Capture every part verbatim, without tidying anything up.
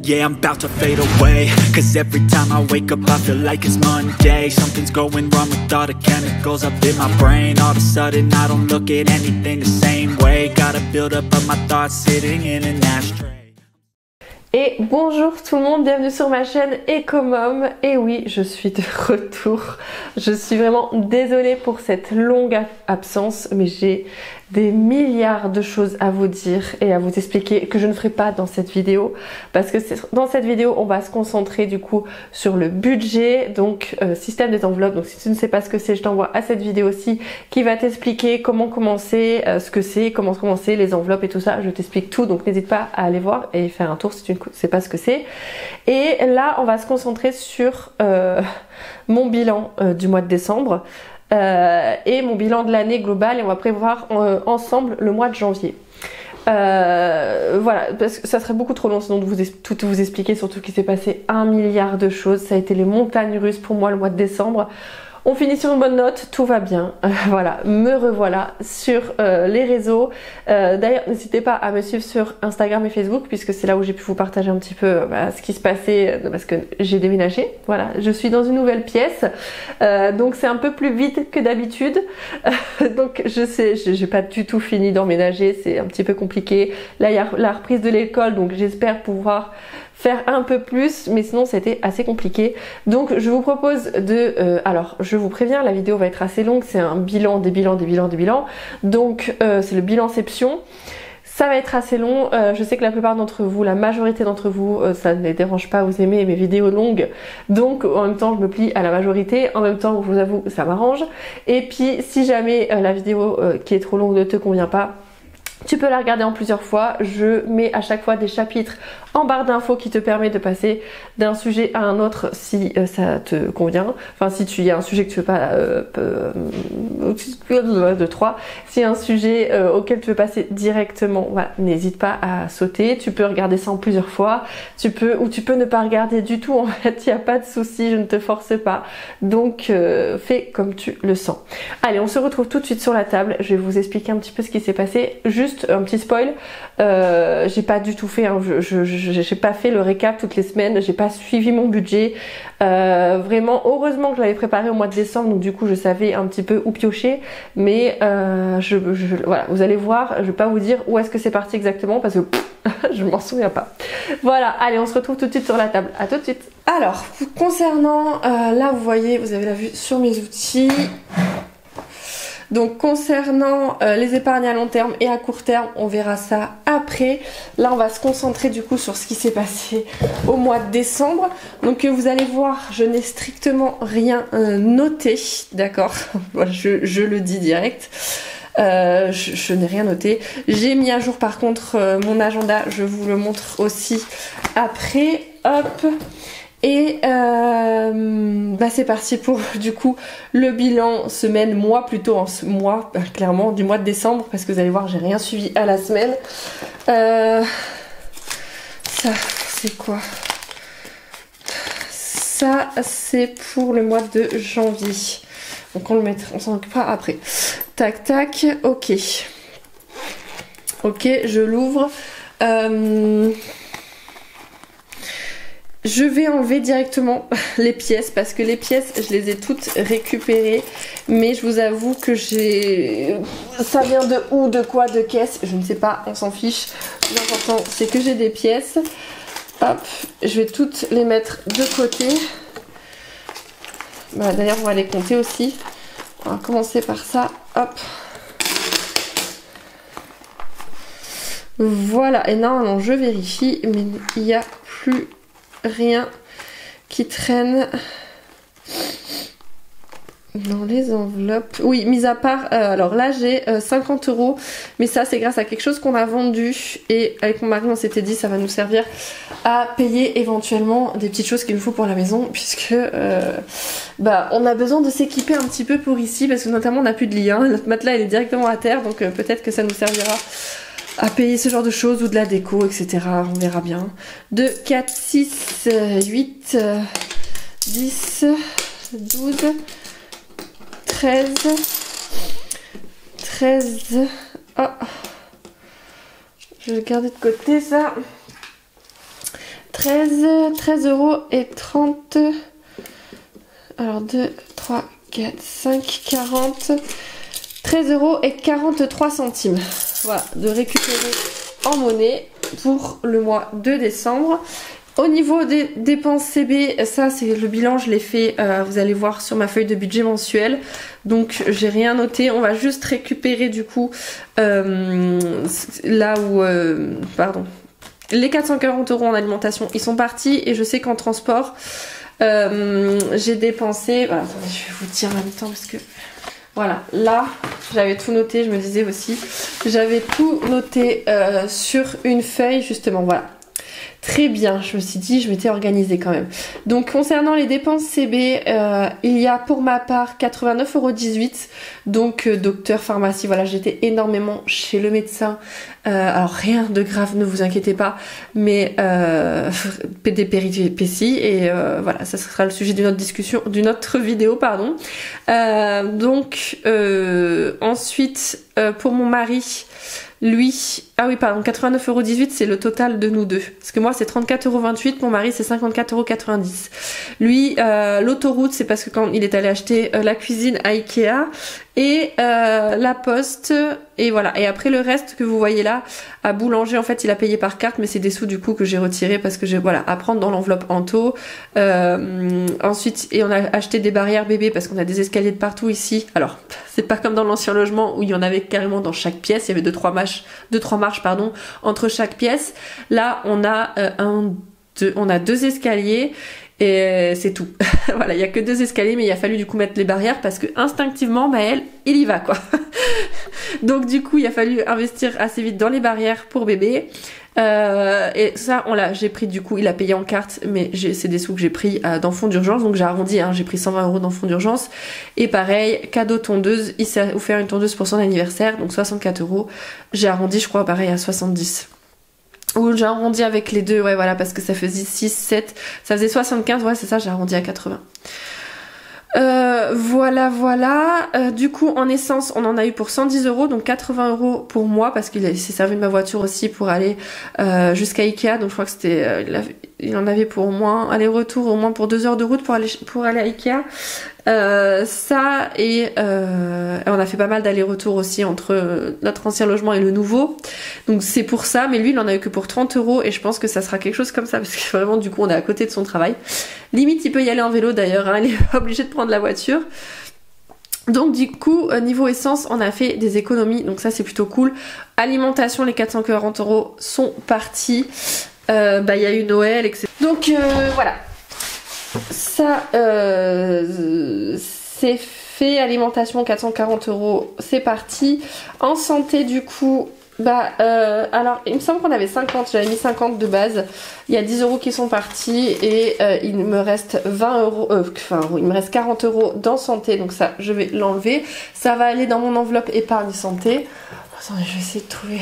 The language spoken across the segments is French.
Yeah, I'm about to fade away. Cause every time I wake up I feel like it's Monday. Something's going wrong with all the chemicals up in my brain. All of a sudden I don't look at anything the same way. Gotta build up of my thoughts sitting in an ashtray. Et bonjour tout le monde, bienvenue sur ma chaîne Ecomom. Et oui, je suis de retour. Je suis vraiment désolée pour cette longue absence, mais j'ai des milliards de choses à vous dire et à vous expliquer que je ne ferai pas dans cette vidéo, parce que dans cette vidéo on va se concentrer du coup sur le budget, donc euh, système des enveloppes. Donc si tu ne sais pas ce que c'est, je t'envoie à cette vidéo-ci qui va t'expliquer comment commencer, euh, ce que c'est, comment commencer, les enveloppes et tout ça. Je t'explique tout, donc n'hésite pas à aller voir et faire un tour si tu ne sais pas ce que c'est. Et là on va se concentrer sur euh, mon bilan euh, du mois de décembre. Euh, et mon bilan de l'année globale, et on va prévoir euh, ensemble le mois de janvier. Euh, voilà, parce que ça serait beaucoup trop long sinon de vous tout vous expliquer, surtout qu'il s'est passé un milliard de choses. Ça a été les montagnes russes pour moi le mois de décembre. On finit sur une bonne note, tout va bien. Euh, voilà, me revoilà sur euh, les réseaux. Euh, D'ailleurs, n'hésitez pas à me suivre sur Instagram et Facebook, puisque c'est là où j'ai pu vous partager un petit peu euh, bah, ce qui se passait, euh, parce que j'ai déménagé. Voilà, je suis dans une nouvelle pièce, euh, donc c'est un peu plus vite que d'habitude. Euh, donc je sais, j'ai pas du tout fini d'emménager, c'est un petit peu compliqué. Là, il y a la reprise de l'école, donc j'espère pouvoir faire un peu plus, mais sinon c'était assez compliqué. Donc je vous propose de... Euh, alors je vous préviens, la vidéo va être assez longue, c'est un bilan, des bilans, des bilans, des bilans. Donc euh, c'est le bilanception. Ça va être assez long, euh, je sais que la plupart d'entre vous, la majorité d'entre vous, euh, ça ne les dérange pas, vous aimez mes vidéos longues. Donc en même temps je me plie à la majorité, en même temps je vous avoue ça m'arrange. Et puis si jamais euh, la vidéo euh, qui est trop longue ne te convient pas, tu peux la regarder en plusieurs fois. Je mets à chaque fois des chapitres en barre d'infos qui te permet de passer d'un sujet à un autre si euh, ça te convient. Enfin, si tu y a un sujet que tu veux pas euh, euh, de trois, si y a un sujet euh, auquel tu veux passer directement, voilà, n'hésite pas à sauter. Tu peux regarder ça en plusieurs fois. Tu peux ou tu peux ne pas regarder du tout. En fait, il n'y a pas de souci, je ne te force pas. Donc, euh, fais comme tu le sens. Allez, on se retrouve tout de suite sur la table. Je vais vous expliquer un petit peu ce qui s'est passé. Juste un petit spoil, euh, j'ai pas du tout fait, hein, je, je, je j'ai pas fait le récap toutes les semaines, j'ai pas suivi mon budget. Euh, vraiment, heureusement que je l'avais préparé au mois de décembre, donc du coup je savais un petit peu où piocher. Mais euh, je, je, voilà, vous allez voir, je vais pas vous dire où est-ce que c'est parti exactement parce que pff, je m'en souviens pas. Voilà, allez, on se retrouve tout de suite sur la table. À tout de suite. Alors, concernant, euh, là vous voyez, vous avez la vue sur mes outils. Donc concernant euh, les épargnes à long terme et à court terme, on verra ça après. Là on va se concentrer du coup sur ce qui s'est passé au mois de décembre. Donc euh, vous allez voir, je n'ai strictement rien euh, noté, d'accord. je, je le dis direct. Euh, je, je n'ai rien noté. J'ai mis à jour par contre euh, mon agenda, je vous le montre aussi après. Hop. Et euh, bah c'est parti pour du coup le bilan semaine, mois plutôt en mois, bah, clairement du mois de décembre, parce que vous allez voir j'ai rien suivi à la semaine. Euh, ça c'est quoi? Ça c'est pour le mois de janvier. Donc on le mettra, on s'en occupera après. Tac tac, ok. Ok, je l'ouvre. Euh... Je vais enlever directement les pièces parce que les pièces je les ai toutes récupérées, mais je vous avoue que j'ai... ça vient de où, de quoi, de caisse, je ne sais pas, on s'en fiche. L'important c'est que j'ai des pièces. Hop, je vais toutes les mettre de côté. Bah, d'ailleurs on va les compter aussi. On va commencer par ça. Hop. Voilà, et normalement je vérifie, mais il n'y a plus rien qui traîne dans les enveloppes. Oui, mis à part, euh, alors là j'ai euh, cinquante euros, mais ça c'est grâce à quelque chose qu'on a vendu et avec mon mari on s'était dit ça va nous servir à payer éventuellement des petites choses qu'il nous faut pour la maison, puisque euh, bah on a besoin de s'équiper un petit peu pour ici, parce que notamment on n'a plus de lit, hein. Notre matelas il est directement à terre, donc euh, peut-être que ça nous servira à payer ce genre de choses ou de la déco, et cetera. On verra bien. deux, quatre, six, huit, dix, douze, treize, treize. Oh, je vais le garder de côté ça. treize euros et trente. Alors deux, trois, quatre, cinq, quarante. treize euros et quarante-trois centimes. Voilà, de récupérer en monnaie pour le mois de décembre. Au niveau des dépenses C B, ça c'est le bilan, je l'ai fait, euh, vous allez voir sur ma feuille de budget mensuel. Donc j'ai rien noté, on va juste récupérer du coup euh, là où... Euh, pardon. Les quatre cent quarante euros en alimentation, ils sont partis et je sais qu'en transport, euh, j'ai dépensé... Voilà, attendez, je vais vous dire en même temps parce que... Voilà, là, j'avais tout noté, je me disais aussi, j'avais tout noté euh, sur une feuille, justement, voilà. Très bien, je me suis dit, je m'étais organisée quand même. Donc concernant les dépenses C B, euh, il y a pour ma part quatre-vingt-neuf euros dix-huit. Donc euh, docteur, pharmacie, voilà, j'étais énormément chez le médecin. Euh, alors rien de grave, ne vous inquiétez pas, mais euh, des péripéties et euh, voilà, ça sera le sujet d'une autre discussion, d'une autre vidéo, pardon. Euh, donc euh, ensuite, euh, pour mon mari, lui, ah oui pardon, quatre-vingt-neuf euros dix-huit c'est le total de nous deux. Parce que moi c'est trente-quatre euros vingt-huit, mon mari c'est cinquante-quatre euros quatre-vingt-dix. Lui, euh, l'autoroute c'est parce que quand il est allé acheter euh, la cuisine à Ikea et euh, la poste et voilà. Et après le reste que vous voyez là, à Boulanger en fait il a payé par carte mais c'est des sous du coup que j'ai retiré parce que j'ai voilà à prendre dans l'enveloppe Anto. Euh, ensuite et on a acheté des barrières bébés parce qu'on a des escaliers de partout ici. Alors c'est pas comme dans l'ancien logement où il y en avait carrément dans chaque pièce, il y avait deux trois marches, deux trois marches pardon entre chaque pièce. Là on a euh, un deux, on a deux escaliers. Et c'est tout. Voilà, il y a que deux escaliers, mais il a fallu du coup mettre les barrières parce que instinctivement, Maël, il y va quoi. Donc du coup, il a fallu investir assez vite dans les barrières pour bébé. Euh, et ça, on l'a, j'ai pris du coup, il a payé en carte, mais c'est des sous que j'ai pris euh, dans fonds d'urgence, donc j'ai arrondi, hein, j'ai pris cent vingt euros dans fonds d'urgence. Et pareil, cadeau tondeuse, il s'est offert une tondeuse pour son anniversaire, donc soixante-quatre euros. J'ai arrondi, je crois, pareil à soixante-dix. Ou j'ai arrondi avec les deux, ouais voilà, parce que ça faisait six, sept, ça faisait soixante-quinze, ouais c'est ça, j'ai arrondi à quatre-vingts. Euh, voilà, voilà. Euh, du coup, en essence, on en a eu pour cent dix euros, donc quatre-vingts euros pour moi, parce qu'il s'est servi de ma voiture aussi pour aller euh, jusqu'à Ikea, donc je crois que c'était, euh, il, avait, il en avait pour au moins aller-retour, au moins pour deux heures de route pour aller pour aller à Ikea. Euh, ça et euh, on a fait pas mal d'allers-retours aussi entre notre ancien logement et le nouveau, donc c'est pour ça, mais lui il en a eu que pour trente euros et je pense que ça sera quelque chose comme ça parce que vraiment du coup on est à côté de son travail, limite il peut y aller en vélo d'ailleurs, hein, il est pas obligé de prendre la voiture. Donc du coup niveau essence on a fait des économies, donc ça c'est plutôt cool. Alimentation, les quatre cent quarante euros sont partis, euh, bah il y a eu Noël etc. Donc euh, voilà, ça euh, c'est fait. Alimentation quatre cent quarante euros, c'est parti. En santé du coup, bah euh, alors il me semble qu'on avait cinquante, j'avais mis cinquante de base, il y a dix euros qui sont partis et euh, il me reste vingt euros, euh, enfin il me reste quarante euros dans santé, donc ça je vais l'enlever, ça va aller dans mon enveloppe épargne santé. Attendez, je vais essayer de trouver,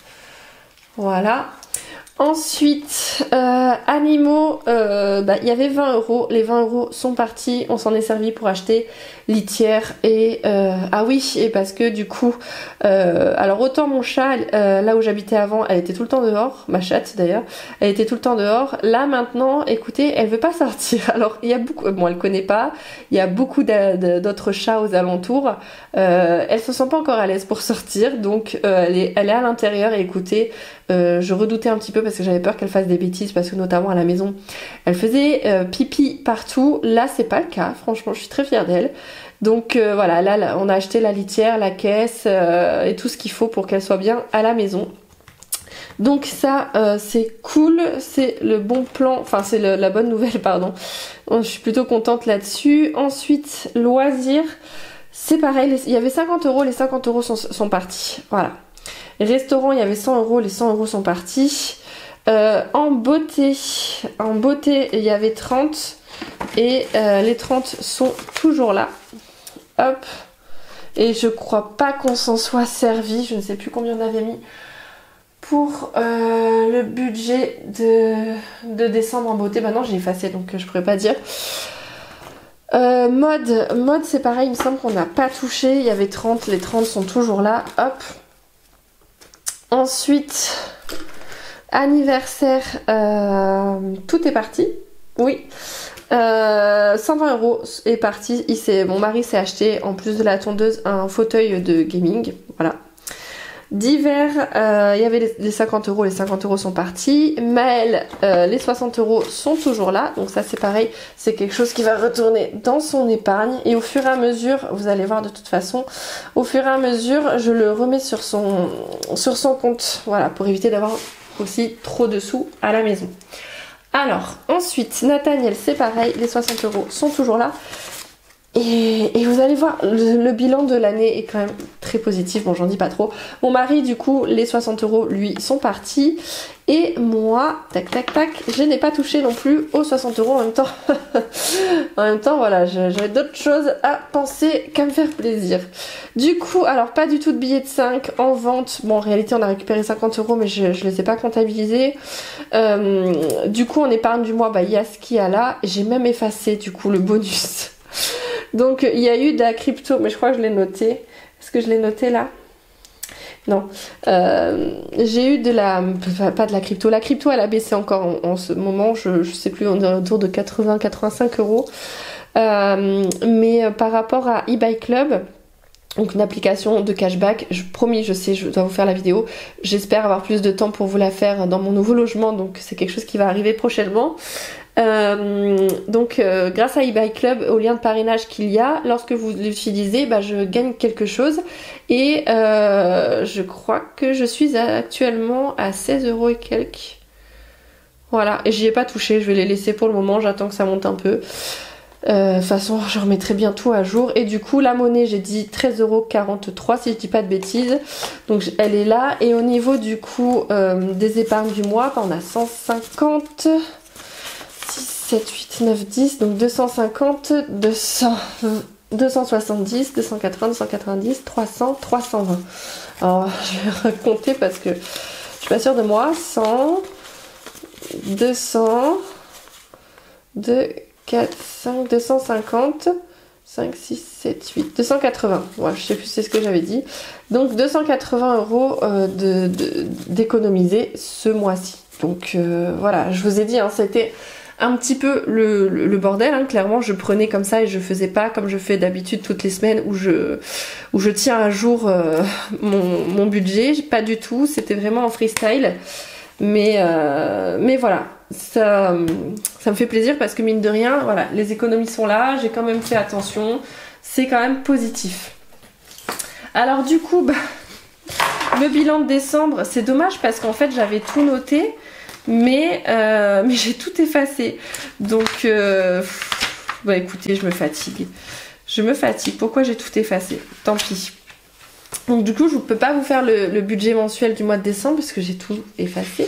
voilà. Ensuite, euh, animaux, euh, bah, il y avait vingt euros, les vingt euros sont partis, on s'en est servi pour acheter litière et euh, ah oui, et parce que du coup, euh, alors autant mon chat, euh, là où j'habitais avant, elle était tout le temps dehors, ma chatte d'ailleurs, elle était tout le temps dehors. Là maintenant, écoutez, elle veut pas sortir. Alors il y a beaucoup, bon elle connaît pas, il y a beaucoup d'autres chats aux alentours. Euh, elle se sent pas encore à l'aise pour sortir, donc euh, elle est, elle est à l'intérieur et écoutez, euh, je redoutais un petit peu parce que j'avais peur qu'elle fasse des bêtises parce que notamment à la maison, elle faisait euh, pipi partout. Là c'est pas le cas, franchement je suis très fière d'elle. Donc euh, voilà, là, là on a acheté la litière, la caisse euh, et tout ce qu'il faut pour qu'elle soit bien à la maison. Donc ça euh, c'est cool, c'est le bon plan, enfin c'est la bonne nouvelle pardon. Je suis plutôt contente là-dessus. Ensuite loisirs, c'est pareil, les, il y avait cinquante euros, les cinquante euros sont, sont partis. Voilà. Restaurant, il y avait cent euros, les cent euros sont partis. Euh, en beauté, en beauté il y avait trente et euh, les trente sont toujours là. Hop. Et je crois pas qu'on s'en soit servi, je ne sais plus combien on avait mis pour euh, le budget de, de décembre en beauté. Bah non, j'ai effacé donc je pourrais pas dire. Euh, mode, mode c'est pareil, il me semble qu'on n'a pas touché, il y avait trente, les trente sont toujours là. Hop. Ensuite, Anniversaire, euh, tout est parti. Oui. Euh, cent vingt euros est parti. Il s'est, mon mari s'est acheté, en plus de la tondeuse, un fauteuil de gaming. Voilà. D'hiver, euh, il y avait les, les cinquante euros, les cinquante euros sont partis. Maël, euh, les soixante euros sont toujours là. Donc ça c'est pareil, c'est quelque chose qui va retourner dans son épargne. Et au fur et à mesure, vous allez voir de toute façon, au fur et à mesure, je le remets sur son, sur son compte. Voilà, pour éviter d'avoir aussi trop de sous à la maison. Alors, ensuite, Nathaniel, c'est pareil, les soixante euros sont toujours là. Et, et vous allez voir, le, le bilan de l'année est quand même très positif. Bon, j'en dis pas trop. Mon mari, du coup, les soixante euros, lui, sont partis. Et moi, tac, tac, tac, je n'ai pas touché non plus aux soixante euros en même temps. En même temps, voilà, j'avais d'autres choses à penser qu'à me faire plaisir. Du coup, alors, pas du tout de billets de cinq en vente. Bon, en réalité, on a récupéré cinquante euros, mais je ne les ai pas comptabilisés. Euh, du coup, en épargne du mois, bah, il y a ce qu'il y a là. J'ai même effacé, du coup, le bonus. Donc il y a eu de la crypto, mais je crois que je l'ai noté. Est-ce que je l'ai noté là? Non. Euh, j'ai eu de la... Pas de la crypto. La crypto, elle a baissé encore en, en ce moment. Je, je sais plus, on est autour de quatre-vingts à quatre-vingt-cinq euros. Euh, mais par rapport à eBay Club, donc une application de cashback, je promis, je sais, je dois vous faire la vidéo. J'espère avoir plus de temps pour vous la faire dans mon nouveau logement. Donc c'est quelque chose qui va arriver prochainement. Euh, donc euh, grâce à eBay Club, au lien de parrainage qu'il y a, lorsque vous l'utilisez, bah, je gagne quelque chose et euh, je crois que je suis actuellement à seize euros et quelques. Voilà, et j'y ai pas touché, je vais les laisser pour le moment, j'attends que ça monte un peu. Euh, de toute façon, je remettrai bien tout à jour. Et du coup, la monnaie, j'ai dit treize euros quarante-trois si je dis pas de bêtises. Donc elle est là. Et au niveau du coup euh, des épargnes du mois, bah, on a cent cinquante. sept, huit, neuf, dix, donc deux cent cinquante, deux cents, deux cent soixante-dix, deux cent quatre-vingts, deux cent quatre-vingt-dix, trois cents, trois cent vingt. Alors je vais raconter parce que je suis pas sûre de moi. cent, deux cents, deux, quatre, cinq, deux cent cinquante, cinq, six, sept, huit, deux cent quatre-vingts. Ouais, je sais plus c'est ce que j'avais dit. Donc deux cent quatre-vingts euros euh, de, de, d'économiser ce mois-ci. Donc euh, voilà, je vous ai dit, hein, c'était un petit peu le, le, le bordel, hein. Clairement je prenais comme ça et je faisais pas comme je fais d'habitude toutes les semaines où je, où je tiens à jour euh, mon, mon budget, pas du tout, c'était vraiment en freestyle, mais, euh, mais voilà, ça, ça me fait plaisir parce que mine de rien, voilà, les économies sont là, j'ai quand même fait attention, c'est quand même positif. Alors du coup, bah, le bilan de décembre, c'est dommage parce qu'en fait j'avais tout noté, mais, euh, mais j'ai tout effacé. Donc, euh, bah écoutez, je me fatigue. Je me fatigue. Pourquoi j'ai tout effacé? Tant pis. Donc du coup, je ne peux pas vous faire le, le budget mensuel du mois de décembre parce que j'ai tout effacé.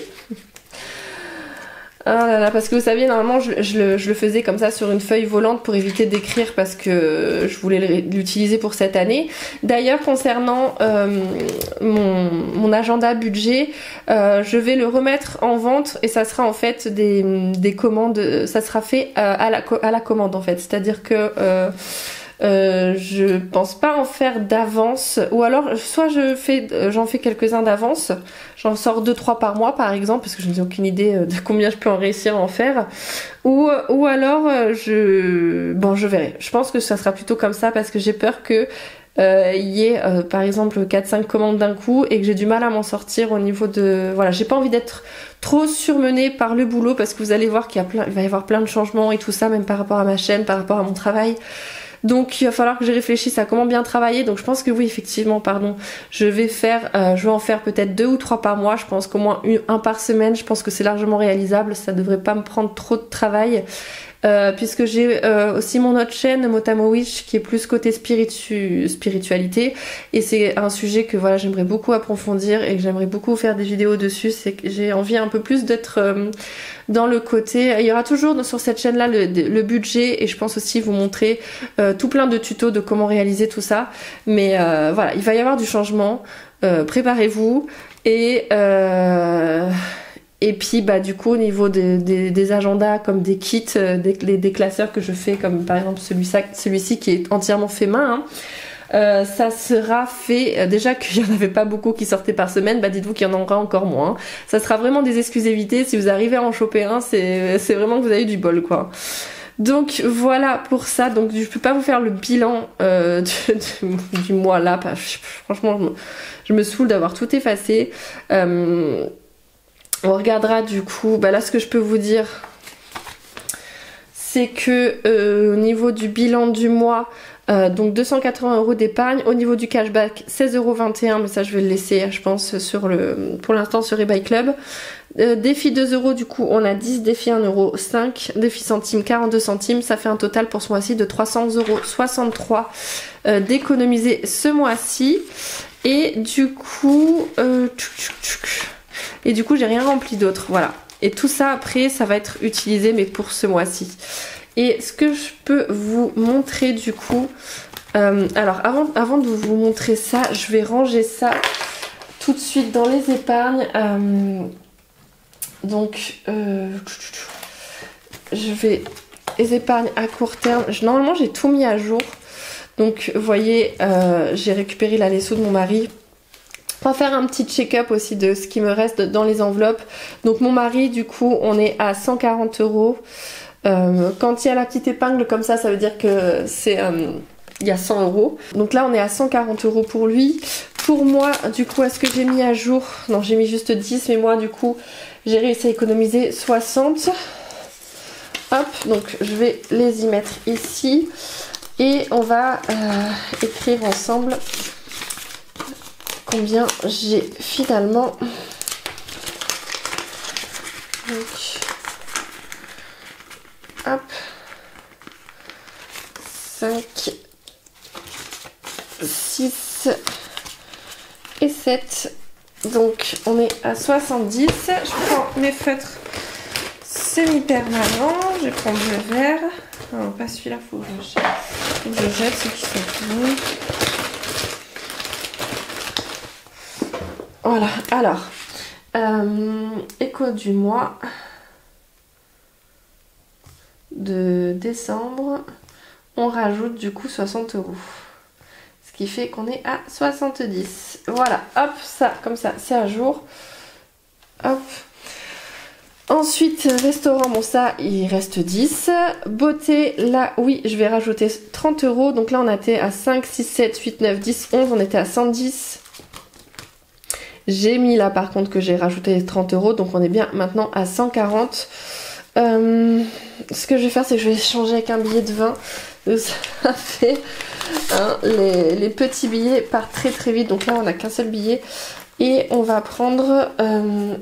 Ah là là, parce que vous saviez, normalement, je, je, le, je le faisais comme ça sur une feuille volante pour éviter d'écrire parce que je voulais l'utiliser pour cette année. D'ailleurs, concernant euh, mon, mon agenda budget, euh, je vais le remettre en vente et ça sera en fait des, des commandes, ça sera fait euh, à, la, à la commande en fait. C'est-à-dire que... Euh, Euh, je pense pas en faire d'avance, ou alors soit je fais, j'en fais quelques-uns d'avance, j'en sors deux trois par mois par exemple, parce que je n'ai aucune idée de combien je peux en réussir à en faire, ou, ou alors je, bon je verrai. Je pense que ça sera plutôt comme ça parce que j'ai peur que euh, y ait euh, par exemple quatre cinq commandes d'un coup et que j'ai du mal à m'en sortir au niveau de, voilà, j'ai pas envie d'être trop surmenée par le boulot parce que vous allez voir qu'il y a plein, il va y avoir plein de changements et tout ça, même par rapport à ma chaîne, par rapport à mon travail. Donc il va falloir que je réfléchisse à comment bien travailler. Donc je pense que oui, effectivement, pardon, je vais faire, euh, je vais en faire peut-être deux ou trois par mois. Je pense qu'au moins une, un par semaine. Je pense que c'est largement réalisable. Ça devrait pas me prendre trop de travail. Euh, puisque j'ai euh, aussi mon autre chaîne Motamo Witch qui est plus côté spiritu spiritualité et c'est un sujet que voilà j'aimerais beaucoup approfondir et que j'aimerais beaucoup faire des vidéos dessus. C'est que j'ai envie un peu plus d'être euh, dans le côté, il y aura toujours sur cette chaîne là le, le budget et je pense aussi vous montrer euh, tout plein de tutos de comment réaliser tout ça, mais euh, voilà, il va y avoir du changement, euh, préparez-vous et euh, et puis bah du coup au niveau des, des, des agendas comme des kits, euh, des, des, des classeurs que je fais comme par exemple celui-ci celui-ci qui est entièrement fait main, hein. euh, ça sera fait, euh, déjà qu'il n'y en avait pas beaucoup qui sortaient par semaine, bah dites-vous qu'il y en aura encore moins. Ça sera vraiment des excuses évitées, si vous arrivez à en choper un, c'est vraiment que vous avez eu du bol quoi. Donc voilà pour ça, donc je peux pas vous faire le bilan euh, du, du, du mois là, franchement je me, je me saoule d'avoir tout effacé. Euh, on regardera du coup, bah là ce que je peux vous dire, c'est que euh, au niveau du bilan du mois, euh, donc deux cent quatre-vingts euros d'épargne, au niveau du cashback seize euros vingt et un, mais ça je vais le laisser je pense sur le, pour l'instant sur eBay Club. Euh, défi deux euros, du coup on a dix, défi un euro cinq, défi centime quarante-deux centimes, ça fait un total pour ce mois-ci de trois cents euros soixante-trois euh, d'économiser ce mois-ci. Et du coup euh, et du coup j'ai rien rempli d'autre, voilà. Et tout ça après ça va être utilisé mais pour ce mois-ci. Et ce que je peux vous montrer du coup, euh, alors avant, avant de vous montrer ça, je vais ranger ça tout de suite dans les épargnes. Euh, donc euh, je vais les épargnes à court terme. Je, normalement j'ai tout mis à jour. Donc vous voyez, euh, j'ai récupéré la lessive de mon mari. On va faire un petit check-up aussi de ce qui me reste dans les enveloppes. Donc mon mari, du coup, on est à cent quarante euros. Euh, quand il y a la petite épingle comme ça, ça veut dire que c'est euh, il y a cent euros. Donc là, on est à cent quarante euros pour lui. Pour moi, du coup, est-ce que j'ai mis à jour? Non, j'ai mis juste dix, mais moi, du coup, j'ai réussi à économiser soixante. Hop, donc je vais les y mettre ici. Et on va euh, écrire ensemble combien j'ai finalement. Donc, hop, cinq, six et sept. Donc on est à soixante-dix. Je prends mes feutres semi-permanents. Je vais prendre le vert. Non, pas celui-là, faut que je jette. Faut que je jette ceux qui sont finis. Voilà, alors, euh, écho du mois de décembre, on rajoute du coup soixante euros. Ce qui fait qu'on est à soixante-dix. Voilà, hop, ça, comme ça, c'est à jour. Hop. Ensuite, restaurant, bon ça, il reste dix. Beauté, là, oui, je vais rajouter trente euros. Donc là, on était à cinq, six, sept, huit, neuf, dix, onze. On était à cent dix. J'ai mis là, par contre, que j'ai rajouté trente euros. Donc on est bien maintenant à cent quarante. Euh, ce que je vais faire, c'est que je vais échanger avec un billet de vingt. Ça fait... Hein, les, les petits billets partent très très vite. Donc là, on n'a qu'un seul billet. Et on va prendre... Euh,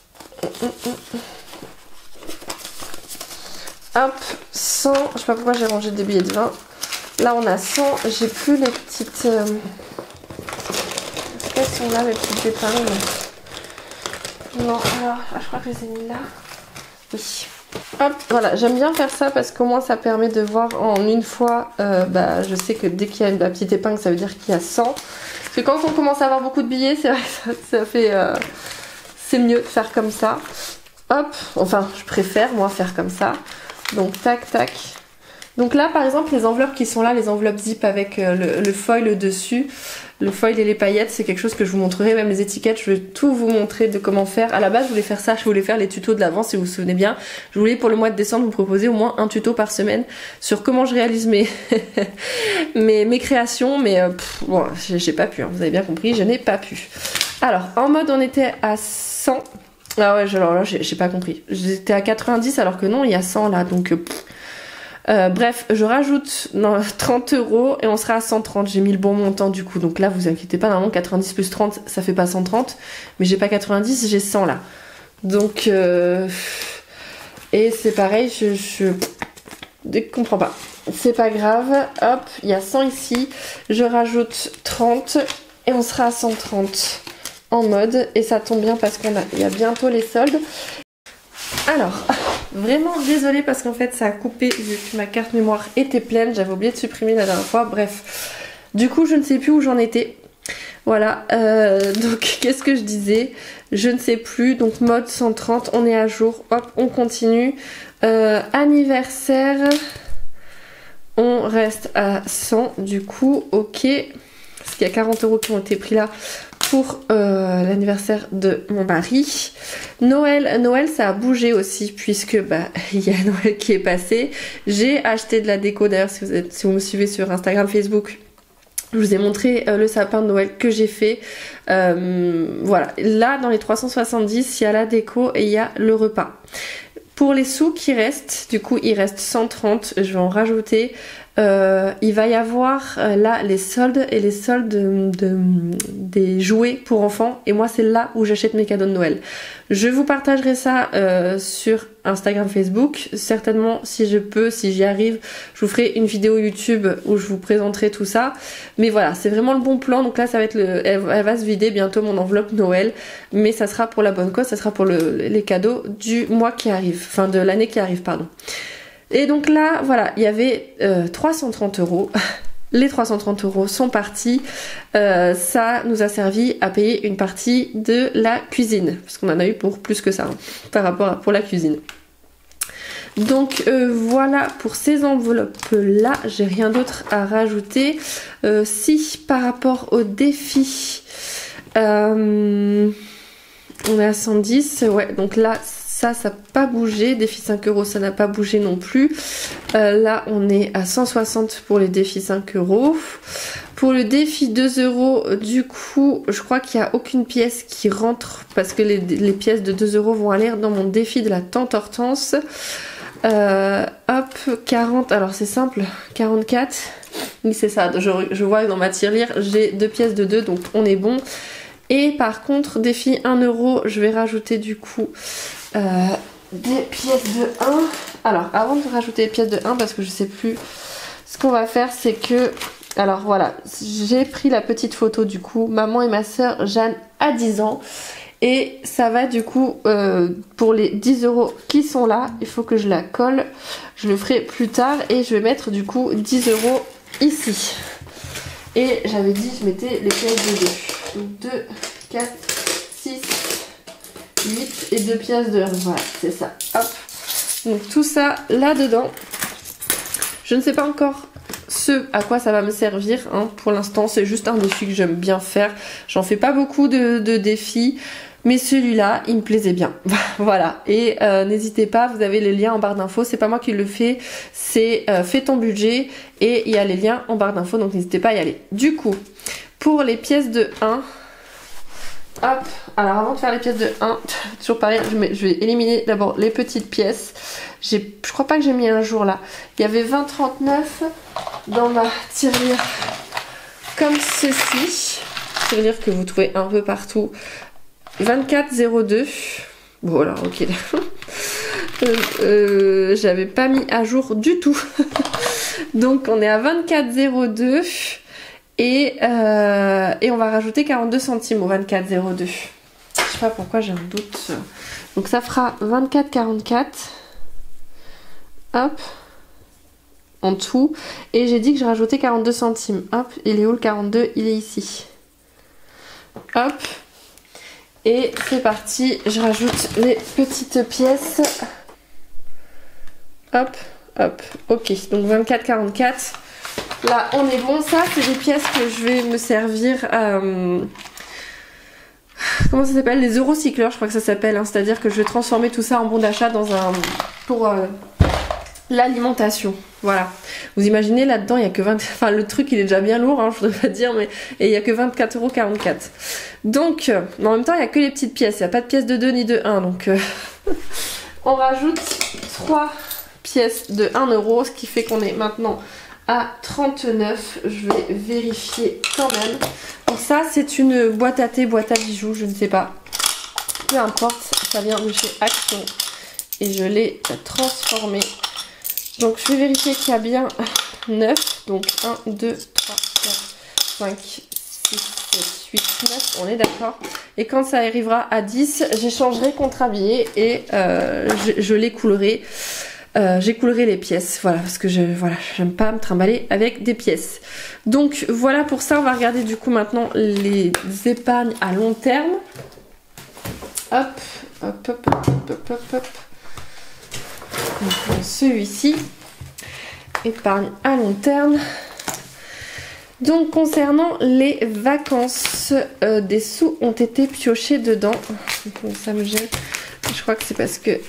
hop, cent, je sais pas pourquoi j'ai rangé des billets de vingt. Là on a cent, j'ai plus les petites... Euh... Est-ce qu'elles sont là, les petites épingles? Non, alors, je crois que je les ai mis là. Oui. Hop, voilà, j'aime bien faire ça parce qu'au moins ça permet de voir en une fois, euh, bah, je sais que dès qu'il y a la petite épingle, ça veut dire qu'il y a cent. Parce que quand on commence à avoir beaucoup de billets, c'est vrai que ça, ça fait... Euh... C'est mieux de faire comme ça. Hop, enfin je préfère moi faire comme ça. Donc tac tac. Donc là par exemple les enveloppes qui sont là, les enveloppes zip avec euh, le, le foil dessus, le foil et les paillettes, c'est quelque chose que je vous montrerai, même les étiquettes, je vais tout vous montrer de comment faire. À la base je voulais faire ça, je voulais faire les tutos de l'avant si vous vous souvenez bien. Je voulais pour le mois de décembre vous proposer au moins un tuto par semaine sur comment je réalise mes, mes, mes créations, mais euh, pff, bon, j'ai pas pu, hein, vous avez bien compris, je n'ai pas pu. Alors en mode on était à cent. Ah ouais, alors là j'ai pas compris. J'étais à quatre-vingt-dix alors que non, il y a cent là. Donc euh, euh, bref, je rajoute non, trente euros et on sera à cent trente. J'ai mis le bon montant du coup. Donc là, vous inquiétez pas, normalement quatre-vingt-dix plus trente, ça fait pas cent trente. Mais j'ai pas quatre-vingt-dix, j'ai cent là. Donc euh, et c'est pareil, je, je... je comprends pas. C'est pas grave. Hop, il y a cent ici. Je rajoute trente et on sera à cent trente. En mode, et ça tombe bien parce qu'il y a bientôt les soldes. Alors, vraiment désolée parce qu'en fait ça a coupé vu que ma carte mémoire était pleine, j'avais oublié de supprimer la dernière fois, bref. Du coup je ne sais plus où j'en étais. Voilà, euh, donc qu'est-ce que je disais? Je ne sais plus, donc mode cent trente, on est à jour, hop, on continue. Euh, anniversaire, On reste à cent du coup, ok. Parce qu'il y a quarante euros qui ont été pris là pour euh, l'anniversaire de mon mari. Noël, Noël ça a bougé aussi puisque bah il y a Noël qui est passé. J'ai acheté de la déco, d'ailleurs si vous êtes, si vous me suivez sur Instagram, Facebook, je vous ai montré euh, le sapin de Noël que j'ai fait. Euh, voilà, là dans les trois cent soixante-dix, il y a la déco et il y a le repas. Pour les sous qui restent, du coup il reste cent trente, je vais en rajouter. Euh, il va y avoir euh, là les soldes et les soldes de, de, des jouets pour enfants. Et moi c'est là où j'achète mes cadeaux de Noël. Je vous partagerai ça euh, sur Instagram, Facebook. Certainement si je peux, si j'y arrive, je vous ferai une vidéo YouTube où je vous présenterai tout ça. Mais voilà, c'est vraiment le bon plan. Donc là ça va être le, elle, elle va se vider bientôt mon enveloppe Noël. Mais ça sera pour la bonne cause, ça sera pour le, les cadeaux du mois qui arrive. Enfin de l'année qui arrive, pardon. Et donc là, voilà, il y avait euh, trois cent trente euros. Les trois cent trente euros sont partis. Euh, ça nous a servi à payer une partie de la cuisine. Parce qu'on en a eu pour plus que ça, hein, par rapport à pour la cuisine. Donc euh, voilà pour ces enveloppes-là. J'ai rien d'autre à rajouter. Euh, si par rapport au défi, euh, on est à cent dix. Ouais, donc là... Ça, ça n'a pas bougé. Défi cinq euros, ça n'a pas bougé non plus. Euh, là, on est à cent soixante pour les défis cinq euros. Pour le défi deux euros, du coup, je crois qu'il n'y a aucune pièce qui rentre parce que les, les pièces de deux euros vont aller dans mon défi de la tante Hortense. Euh, hop, quarante. Alors, c'est simple. quarante-quatre. Oui, c'est ça. Je, je vois que dans ma tirelire, j'ai deux pièces de deux, donc on est bon. Et par contre, défi un euro, je vais rajouter du coup euh, des pièces de un. Alors, avant de rajouter des pièces de un, parce que je sais plus, ce qu'on va faire, c'est que... Alors voilà, j'ai pris la petite photo du coup, maman et ma soeur Jeanne à dix ans. Et ça va du coup, euh, pour les dix euros qui sont là, il faut que je la colle. Je le ferai plus tard et je vais mettre du coup dix euros ici. Et j'avais dit, je mettais les pièces de deux. Donc deux, quatre, six, huit et deux pièces de un. Voilà, c'est ça. Hop. Donc tout ça là-dedans. Je ne sais pas encore ce à quoi ça va me servir. Hein. Pour l'instant, c'est juste un défi que j'aime bien faire. J'en fais pas beaucoup de, de défis. Mais celui-là, il me plaisait bien. Voilà. Et euh, n'hésitez pas, vous avez les liens en barre d'infos. C'est pas moi qui le fais, c'est euh, fais ton budget. Et il y a les liens en barre d'infos, donc n'hésitez pas à y aller. Du coup, pour les pièces de un, hop. Alors avant de faire les pièces de un, toujours pareil, je, mets, je vais éliminer d'abord les petites pièces. Je crois pas que j'ai mis un jour là. Il y avait vingt trente-neuf dans ma tirelire comme ceci. Tirelire que vous trouvez un peu partout. vingt-quatre zéro deux. Bon alors ok. euh, euh, J'avais pas mis à jour du tout. Donc on est à vingt-quatre zéro deux. Et, euh, et on va rajouter quarante-deux centimes au vingt-quatre zéro deux. Je sais pas pourquoi j'ai un doute. Donc ça fera vingt-quatre quarante-quatre. Hop. En tout. Et j'ai dit que je rajoutais quarante-deux centimes. Hop. Il est où le quarante-deux? Il est ici. Hop. Et c'est parti. Je rajoute les petites pièces. Hop. Hop. Ok. Donc vingt-quatre quarante-quatre. Là, on est bon. Ça, c'est des pièces que je vais me servir. Euh... Comment ça s'appelle? Les eurocycleurs, je crois que ça s'appelle. Hein. C'est-à-dire que je vais transformer tout ça en bon d'achat dans un pour euh, l'alimentation. Voilà. Vous imaginez, là-dedans, il n'y a que vingt... Enfin, le truc, il est déjà bien lourd, hein, je voudrais pas dire, mais et il n'y a que vingt-quatre euros quarante-quatre. Donc, euh, en même temps, il n'y a que les petites pièces. Il n'y a pas de pièces de deux ni de un. Donc, euh... on rajoute trois pièces de un euro, ce qui fait qu'on est maintenant à trente-neuf. Je vais vérifier quand même. Donc ça, c'est une boîte à thé, boîte à bijoux, je ne sais pas. Peu importe, ça vient de chez Action. Et je l'ai transformée. Donc je vais vérifier qu'il y a bien neuf. Donc un, deux, trois, quatre, cinq, six, sept, huit, neuf. On est d'accord. Et quand ça arrivera à dix, j'échangerai contre habillé et euh, je, je les coulerai. Euh, j'écoulerai les pièces, voilà, parce que je voilà, j'aime pas me trimballer avec des pièces. Donc voilà pour ça, on va regarder du coup maintenant les épargnes à long terme. Hop, hop, hop, hop, hop, hop, hop. Celui-ci. épargne à long terme. Donc concernant les vacances, euh, des sous ont été piochés dedans. Donc, ça me gêne. Je crois que c'est parce que...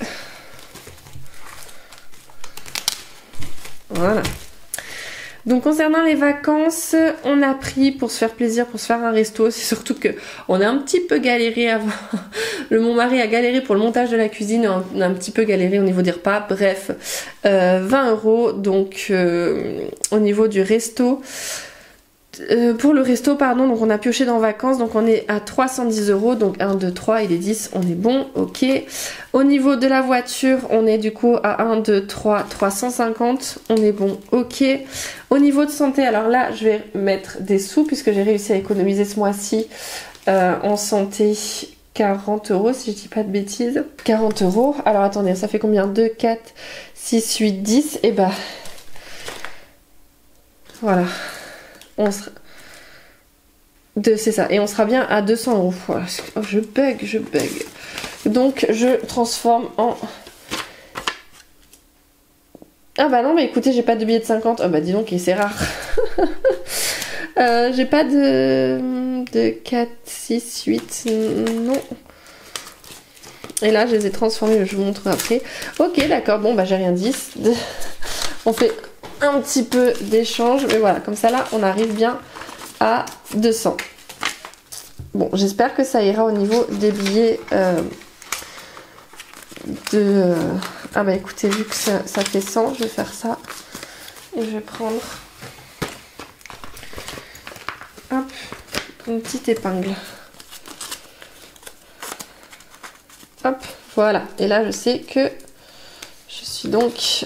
Voilà. Donc concernant les vacances, on a pris pour se faire plaisir, pour se faire un resto. C'est surtout que on a un petit peu galéré avant. Le mon mari a galéré pour le montage de la cuisine, on a un petit peu galéré au niveau des repas. Bref, euh, vingt euros. Donc euh, au niveau du resto, euh, pour le resto pardon, donc on a pioché dans vacances, donc on est à trois cent dix euros. Donc un, deux, trois, il est dix, on est bon, ok. Au niveau de la voiture, on est du coup à un, deux, trois, trois cent cinquante, on est bon, ok. Au niveau de santé, alors là, je vais mettre des sous puisque j'ai réussi à économiser ce mois-ci euh, en santé quarante euros, si je dis pas de bêtises. quarante euros. Alors attendez, ça fait combien? deux, quatre, six, huit, dix. Et bah, voilà. On sera... C'est ça. Et on sera bien à deux cents euros. Voilà. Oh, je bug, je bug. Donc, je transforme en... Ah bah non, mais écoutez, j'ai pas de billet de cinquante. Ah bah dis donc, c'est rare. euh, j'ai pas de... de quatre, six, huit, non. Et là, je les ai transformés, je vous montre après. Ok, d'accord, bon bah j'ai rien dit. On fait un petit peu d'échange, mais voilà, comme ça là, on arrive bien à deux cents. Bon, j'espère que ça ira au niveau des billets euh, de... Euh... Ah bah écoutez, vu que ça, ça fait cent, je vais faire ça. Et je vais prendre... Hop, une petite épingle. Hop, voilà. Et là, je sais que je suis donc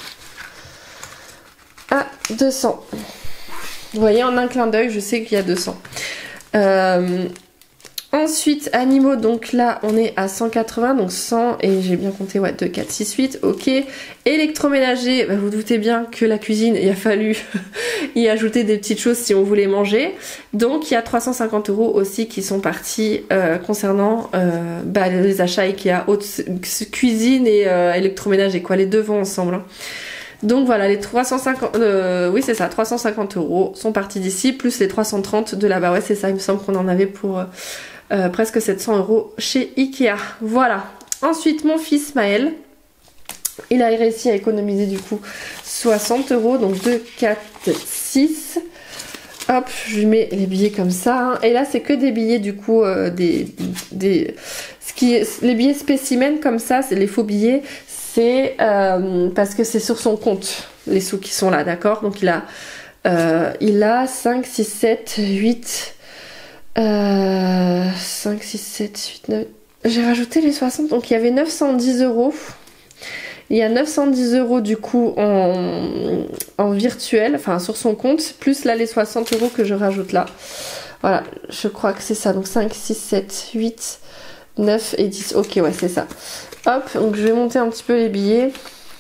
à deux cents. Vous voyez, en un clin d'œil, je sais qu'il y a deux cents. Euh, ensuite, animaux, donc là, on est à cent quatre-vingts, donc cent, et j'ai bien compté, ouais, deux, quatre, six, huit, ok. Électroménager, bah, vous doutez bien que la cuisine, il a fallu y ajouter des petites choses si on voulait manger. Donc, il y a trois cent cinquante euros aussi qui sont partis euh, concernant euh, bah, les achats Ikea, haute cuisine et euh, électroménager, quoi, les deux vont ensemble, hein. Donc voilà, les trois cent cinquante, euh, oui c'est ça, trois cent cinquante euros sont partis d'ici, plus les trois cent trente de là-bas. Ouais c'est ça, il me semble qu'on en avait pour euh, presque sept cents euros chez Ikea. Voilà. Ensuite mon fils Maël, il a réussi à économiser du coup soixante euros, donc deux, quatre, six. Hop, je lui mets les billets comme ça, hein. Et là c'est que des billets du coup, euh, des, des, ce qui est, les billets spécimens comme ça, c'est les faux billets. C'est euh, parce que c'est sur son compte les sous qui sont là, d'accord? Donc il a euh, il a cinq, six, sept, huit euh, cinq, six, sept, huit, neuf. J'ai rajouté les soixante, donc il y avait neuf cent dix euros. Il y a neuf cent dix euros du coup en, en virtuel, enfin sur son compte, plus là les soixante euros que je rajoute là. Voilà, je crois que c'est ça. Donc cinq, six, sept, huit, neuf et dix. Ok, ouais, c'est ça. Hop, donc je vais monter un petit peu les billets.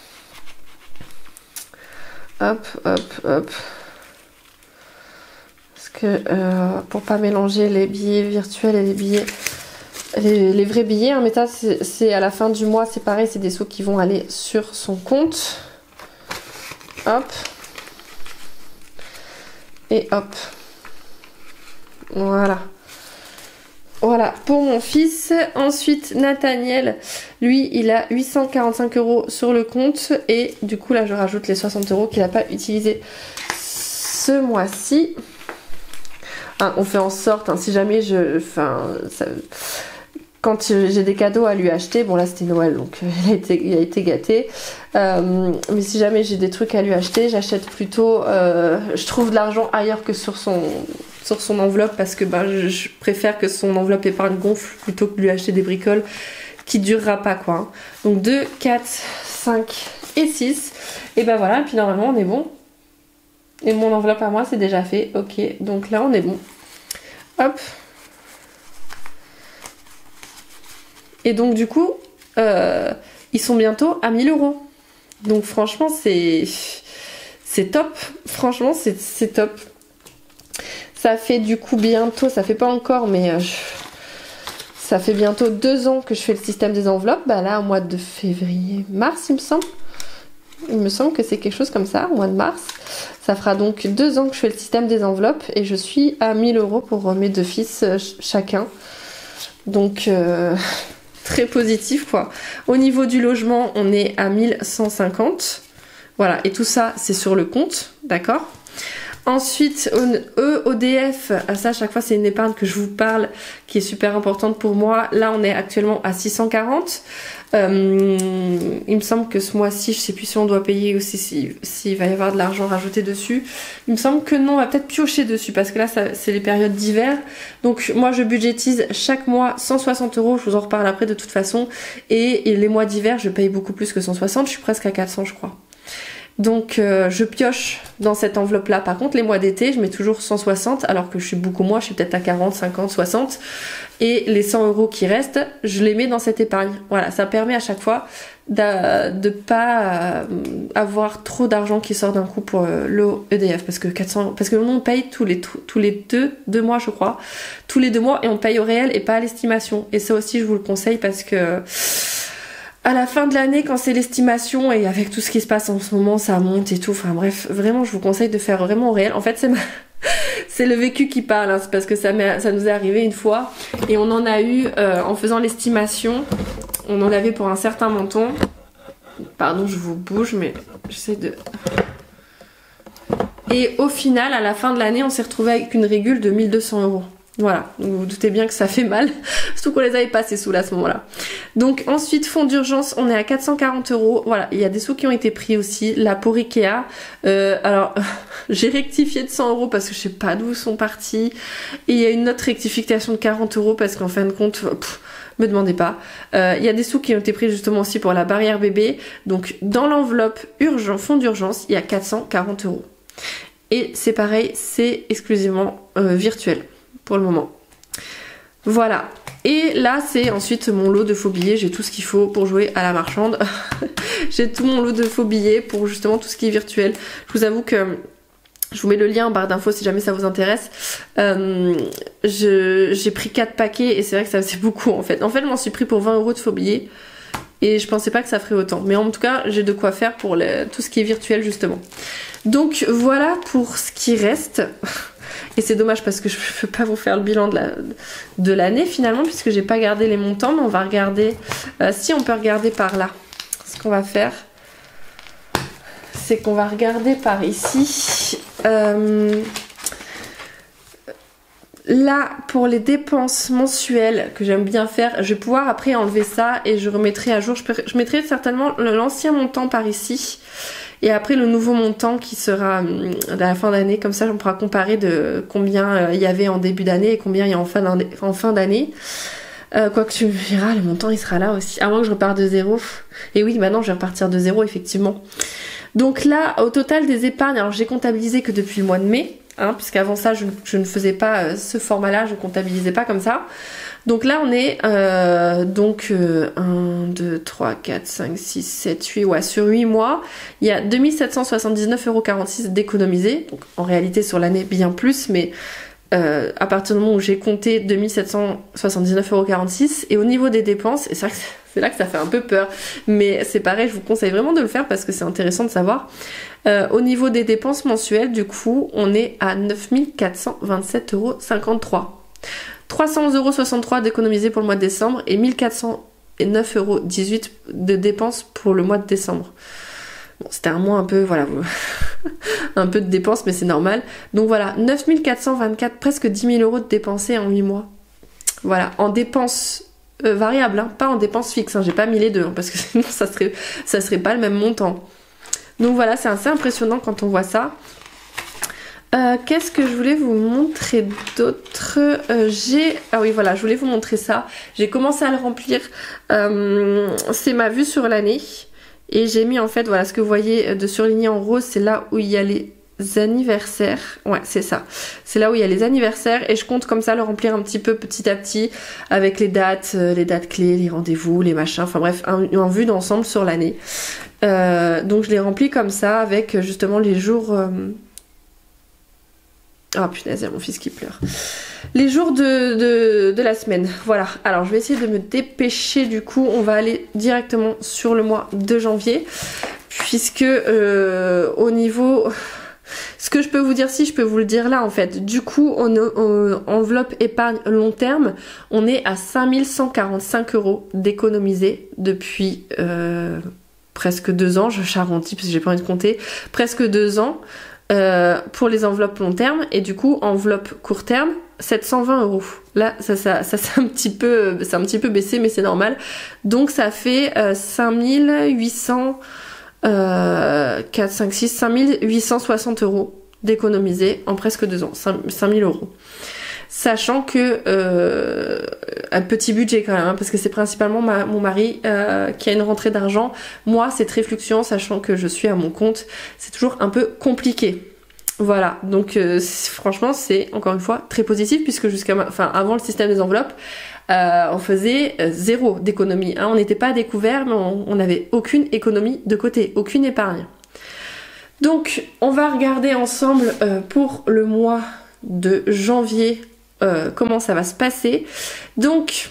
Hop, hop, hop. Parce que euh, pour pas mélanger les billets virtuels et les billets, les, les vrais billets, hein, mais ça c'est à la fin du mois, c'est pareil, c'est des sous qui vont aller sur son compte. Hop. Et hop. Voilà. Voilà, pour mon fils. Ensuite, Nathaniel, lui, il a huit cent quarante-cinq euros sur le compte. Et du coup, là, je rajoute les soixante euros qu'il n'a pas utilisé ce mois-ci. Hein, on fait en sorte, hein, si jamais je... Enfin, ça, quand j'ai des cadeaux à lui acheter, bon là c'était Noël, donc il a été, il a été gâté. Euh, mais si jamais j'ai des trucs à lui acheter, j'achète plutôt... Euh, je trouve de l'argent ailleurs que sur son... sur son enveloppe parce que ben, je, je préfère que son enveloppe épargne gonfle plutôt que de lui acheter des bricoles qui durera pas quoi. Hein. Donc deux, quatre, cinq et six. Et ben voilà, et puis normalement on est bon. Et mon enveloppe à moi c'est déjà fait. Ok, donc là on est bon. Hop. Et donc du coup, euh, ils sont bientôt à mille euros. Donc franchement c'est c'est top. Franchement c'est top. Ça fait du coup bientôt, ça fait pas encore, mais euh, je... ça fait bientôt deux ans que je fais le système des enveloppes. Bah là, au mois de février, mars, il me semble. Il me semble que c'est quelque chose comme ça, au mois de mars. Ça fera donc deux ans que je fais le système des enveloppes et je suis à mille euros pour mes deux fils euh, ch chacun. Donc euh, très positif quoi. Au niveau du logement, on est à mille cent cinquante. Voilà, et tout ça c'est sur le compte, d'accord? Ensuite, E O D F, ça à chaque fois c'est une épargne que je vous parle qui est super importante pour moi. Là on est actuellement à six cent quarante. Euh, il me semble que ce mois-ci, je sais plus si on doit payer ou s'il si, si va y avoir de l'argent rajouté dessus. Il me semble que non, on va peut-être piocher dessus parce que là c'est les périodes d'hiver. Donc moi je budgétise chaque mois cent soixante euros, je vous en reparle après de toute façon. Et, et les mois d'hiver je paye beaucoup plus que cent soixante, je suis presque à quatre cents je crois. Donc euh, je pioche dans cette enveloppe là. Par contre les mois d'été je mets toujours cent soixante alors que je suis beaucoup moins, je suis peut-être à quarante, cinquante, soixante. Et les cent euros qui restent je les mets dans cette épargne. Voilà, ça permet à chaque fois de ne pas avoir trop d'argent qui sort d'un coup pour le E D F. Parce que quatre cents, parce que nous on paye tous les, tous les deux, deux mois je crois. Tous les deux mois et on paye au réel et pas à l'estimation. Et ça aussi je vous le conseille parce que à la fin de l'année, quand c'est l'estimation et avec tout ce qui se passe en ce moment, ça monte et tout. Enfin bref, vraiment, je vous conseille de faire vraiment au réel. En fait, c'est ma... c'est le vécu qui parle. Hein. C'est parce que ça, ça nous est arrivé une fois et on en a eu euh, en faisant l'estimation. On en avait pour un certain montant. Pardon, je vous bouge, mais j'essaie de. Et au final, à la fin de l'année, on s'est retrouvé avec une régule de mille deux cents euros. Voilà, vous vous doutez bien que ça fait mal, surtout qu'on les avait pas ces sous là à ce moment-là. Donc ensuite, fonds d'urgence, on est à quatre cent quarante euros. Voilà, il y a des sous qui ont été pris aussi. Là pour Ikea, euh, alors j'ai rectifié de cent euros parce que je sais pas d'où sont partis. Et il y a une autre rectification de quarante euros parce qu'en fin de compte, pff, me demandez pas. Euh, il y a des sous qui ont été pris justement aussi pour la barrière bébé. Donc dans l'enveloppe urgent, fonds d'urgence, il y a quatre cent quarante euros. Et c'est pareil, c'est exclusivement euh, virtuel. Pour le moment. Voilà. Et là, c'est ensuite mon lot de faux billets. J'ai tout ce qu'il faut pour jouer à la marchande. J'ai tout mon lot de faux billets pour justement tout ce qui est virtuel. Je vous avoue que je vous mets le lien en barre d'infos si jamais ça vous intéresse. Euh, j'ai pris quatre paquets et c'est vrai que ça faisait beaucoup en fait. En fait, je m'en suis pris pour vingt euros de faux billets. Et je pensais pas que ça ferait autant. Mais en tout cas, j'ai de quoi faire pour le, tout ce qui est virtuel justement. Donc voilà pour ce qui reste. Et c'est dommage parce que je ne peux pas vous faire le bilan de l'année la, finalement puisque j'ai pas gardé les montants, mais on va regarder, euh, si on peut regarder par là. Ce qu'on va faire, c'est qu'on va regarder par ici. Euh, là, pour les dépenses mensuelles que j'aime bien faire, je vais pouvoir après enlever ça et je remettrai à jour. Je, peux, je mettrai certainement l'ancien montant par ici. Et après le nouveau montant qui sera à la fin d'année, comme ça on pourra comparer de combien il y avait en début d'année et combien il y a en fin d'année. Euh, quoi que tu me diras, le montant il sera là aussi. À moins que je reparte de zéro. Et oui, maintenant je vais repartir de zéro effectivement. Donc là, au total des épargnes, alors j'ai comptabilisé que depuis le mois de mai, hein, puisqu'avant ça je, je ne faisais pas euh, ce format-là, je comptabilisais pas comme ça. Donc là on est euh, donc euh, un, deux, trois, quatre, cinq, six, sept, huit, ouais, sur huit mois, il y a deux mille sept cent soixante-dix-neuf euros quarante-six d'économisés. Donc en réalité sur l'année bien plus, mais euh, à partir du moment où j'ai compté deux mille sept cent soixante-dix-neuf euros quarante-six. Et au niveau des dépenses, et c'est vrai que c'est là que ça fait un peu peur, mais c'est pareil, je vous conseille vraiment de le faire parce que c'est intéressant de savoir. Euh, au niveau des dépenses mensuelles, du coup, on est à neuf mille quatre cent vingt-sept euros cinquante-trois. trois cents euros soixante-trois d'économiser pour le mois de décembre et mille quatre cent neuf euros dix-huit de dépenses pour le mois de décembre. Bon, c'était un mois un peu, voilà, un peu de dépenses, mais c'est normal. Donc voilà, neuf mille quatre cent vingt-quatre, presque dix mille euros de dépensés en huit mois. Voilà, en dépenses euh, variables, hein, pas en dépenses fixes. Hein, j'ai pas mis les deux, hein, parce que sinon ça serait, ça serait pas le même montant. Donc voilà, c'est assez impressionnant quand on voit ça. Euh, Qu'est-ce que je voulais vous montrer d'autre? euh, J'ai... Ah oui, voilà, je voulais vous montrer ça. J'ai commencé à le remplir. Euh, c'est ma vue sur l'année. Et j'ai mis en fait, voilà, ce que vous voyez de surligné en rose, c'est là où il y a les anniversaires. Ouais, c'est ça. C'est là où il y a les anniversaires. Et je compte comme ça le remplir un petit peu petit à petit avec les dates, euh, les dates clés, les rendez-vous, les machins. Enfin bref, un, en vue d'ensemble sur l'année. Euh, donc je les remplis comme ça avec justement les jours... Euh, Ah oh, punaise, il y a mon fils qui pleure. Les jours de, de, de la semaine. Voilà. Alors je vais essayer de me dépêcher du coup. On va aller directement sur le mois de janvier. puisque euh, au niveau... Ce que je peux vous dire, si je peux vous le dire là en fait, du coup on, on enveloppe épargne long terme, on est à cinq mille cent quarante-cinq euros d'économiser depuis euh, presque deux ans, je j'arrondis parce que j'ai pas envie de compter, presque deux ans euh, pour les enveloppes long terme, et du coup enveloppe court terme sept cent vingt euros. Là ça ça ça c'est un petit peu c'est un petit peu baissé, mais c'est normal. Donc ça fait euh, cinq mille huit cents Euh, quatre, cinq, six, cinq mille huit cent soixante euros d'économiser en presque deux ans, cinq mille euros. Sachant que euh, un petit budget quand même, hein, parce que c'est principalement ma, mon mari euh, qui a une rentrée d'argent. Moi c'est très fluctuant, sachant que je suis à mon compte, c'est toujours un peu compliqué. Voilà, donc euh, franchement c'est encore une fois très positif, puisque jusqu'à ma... enfin avant le système des enveloppes, Euh, on faisait euh, zéro d'économie, hein. On n'était pas à découvert, mais on n'avait aucune économie de côté, aucune épargne. Donc on va regarder ensemble euh, pour le mois de janvier euh, comment ça va se passer. Donc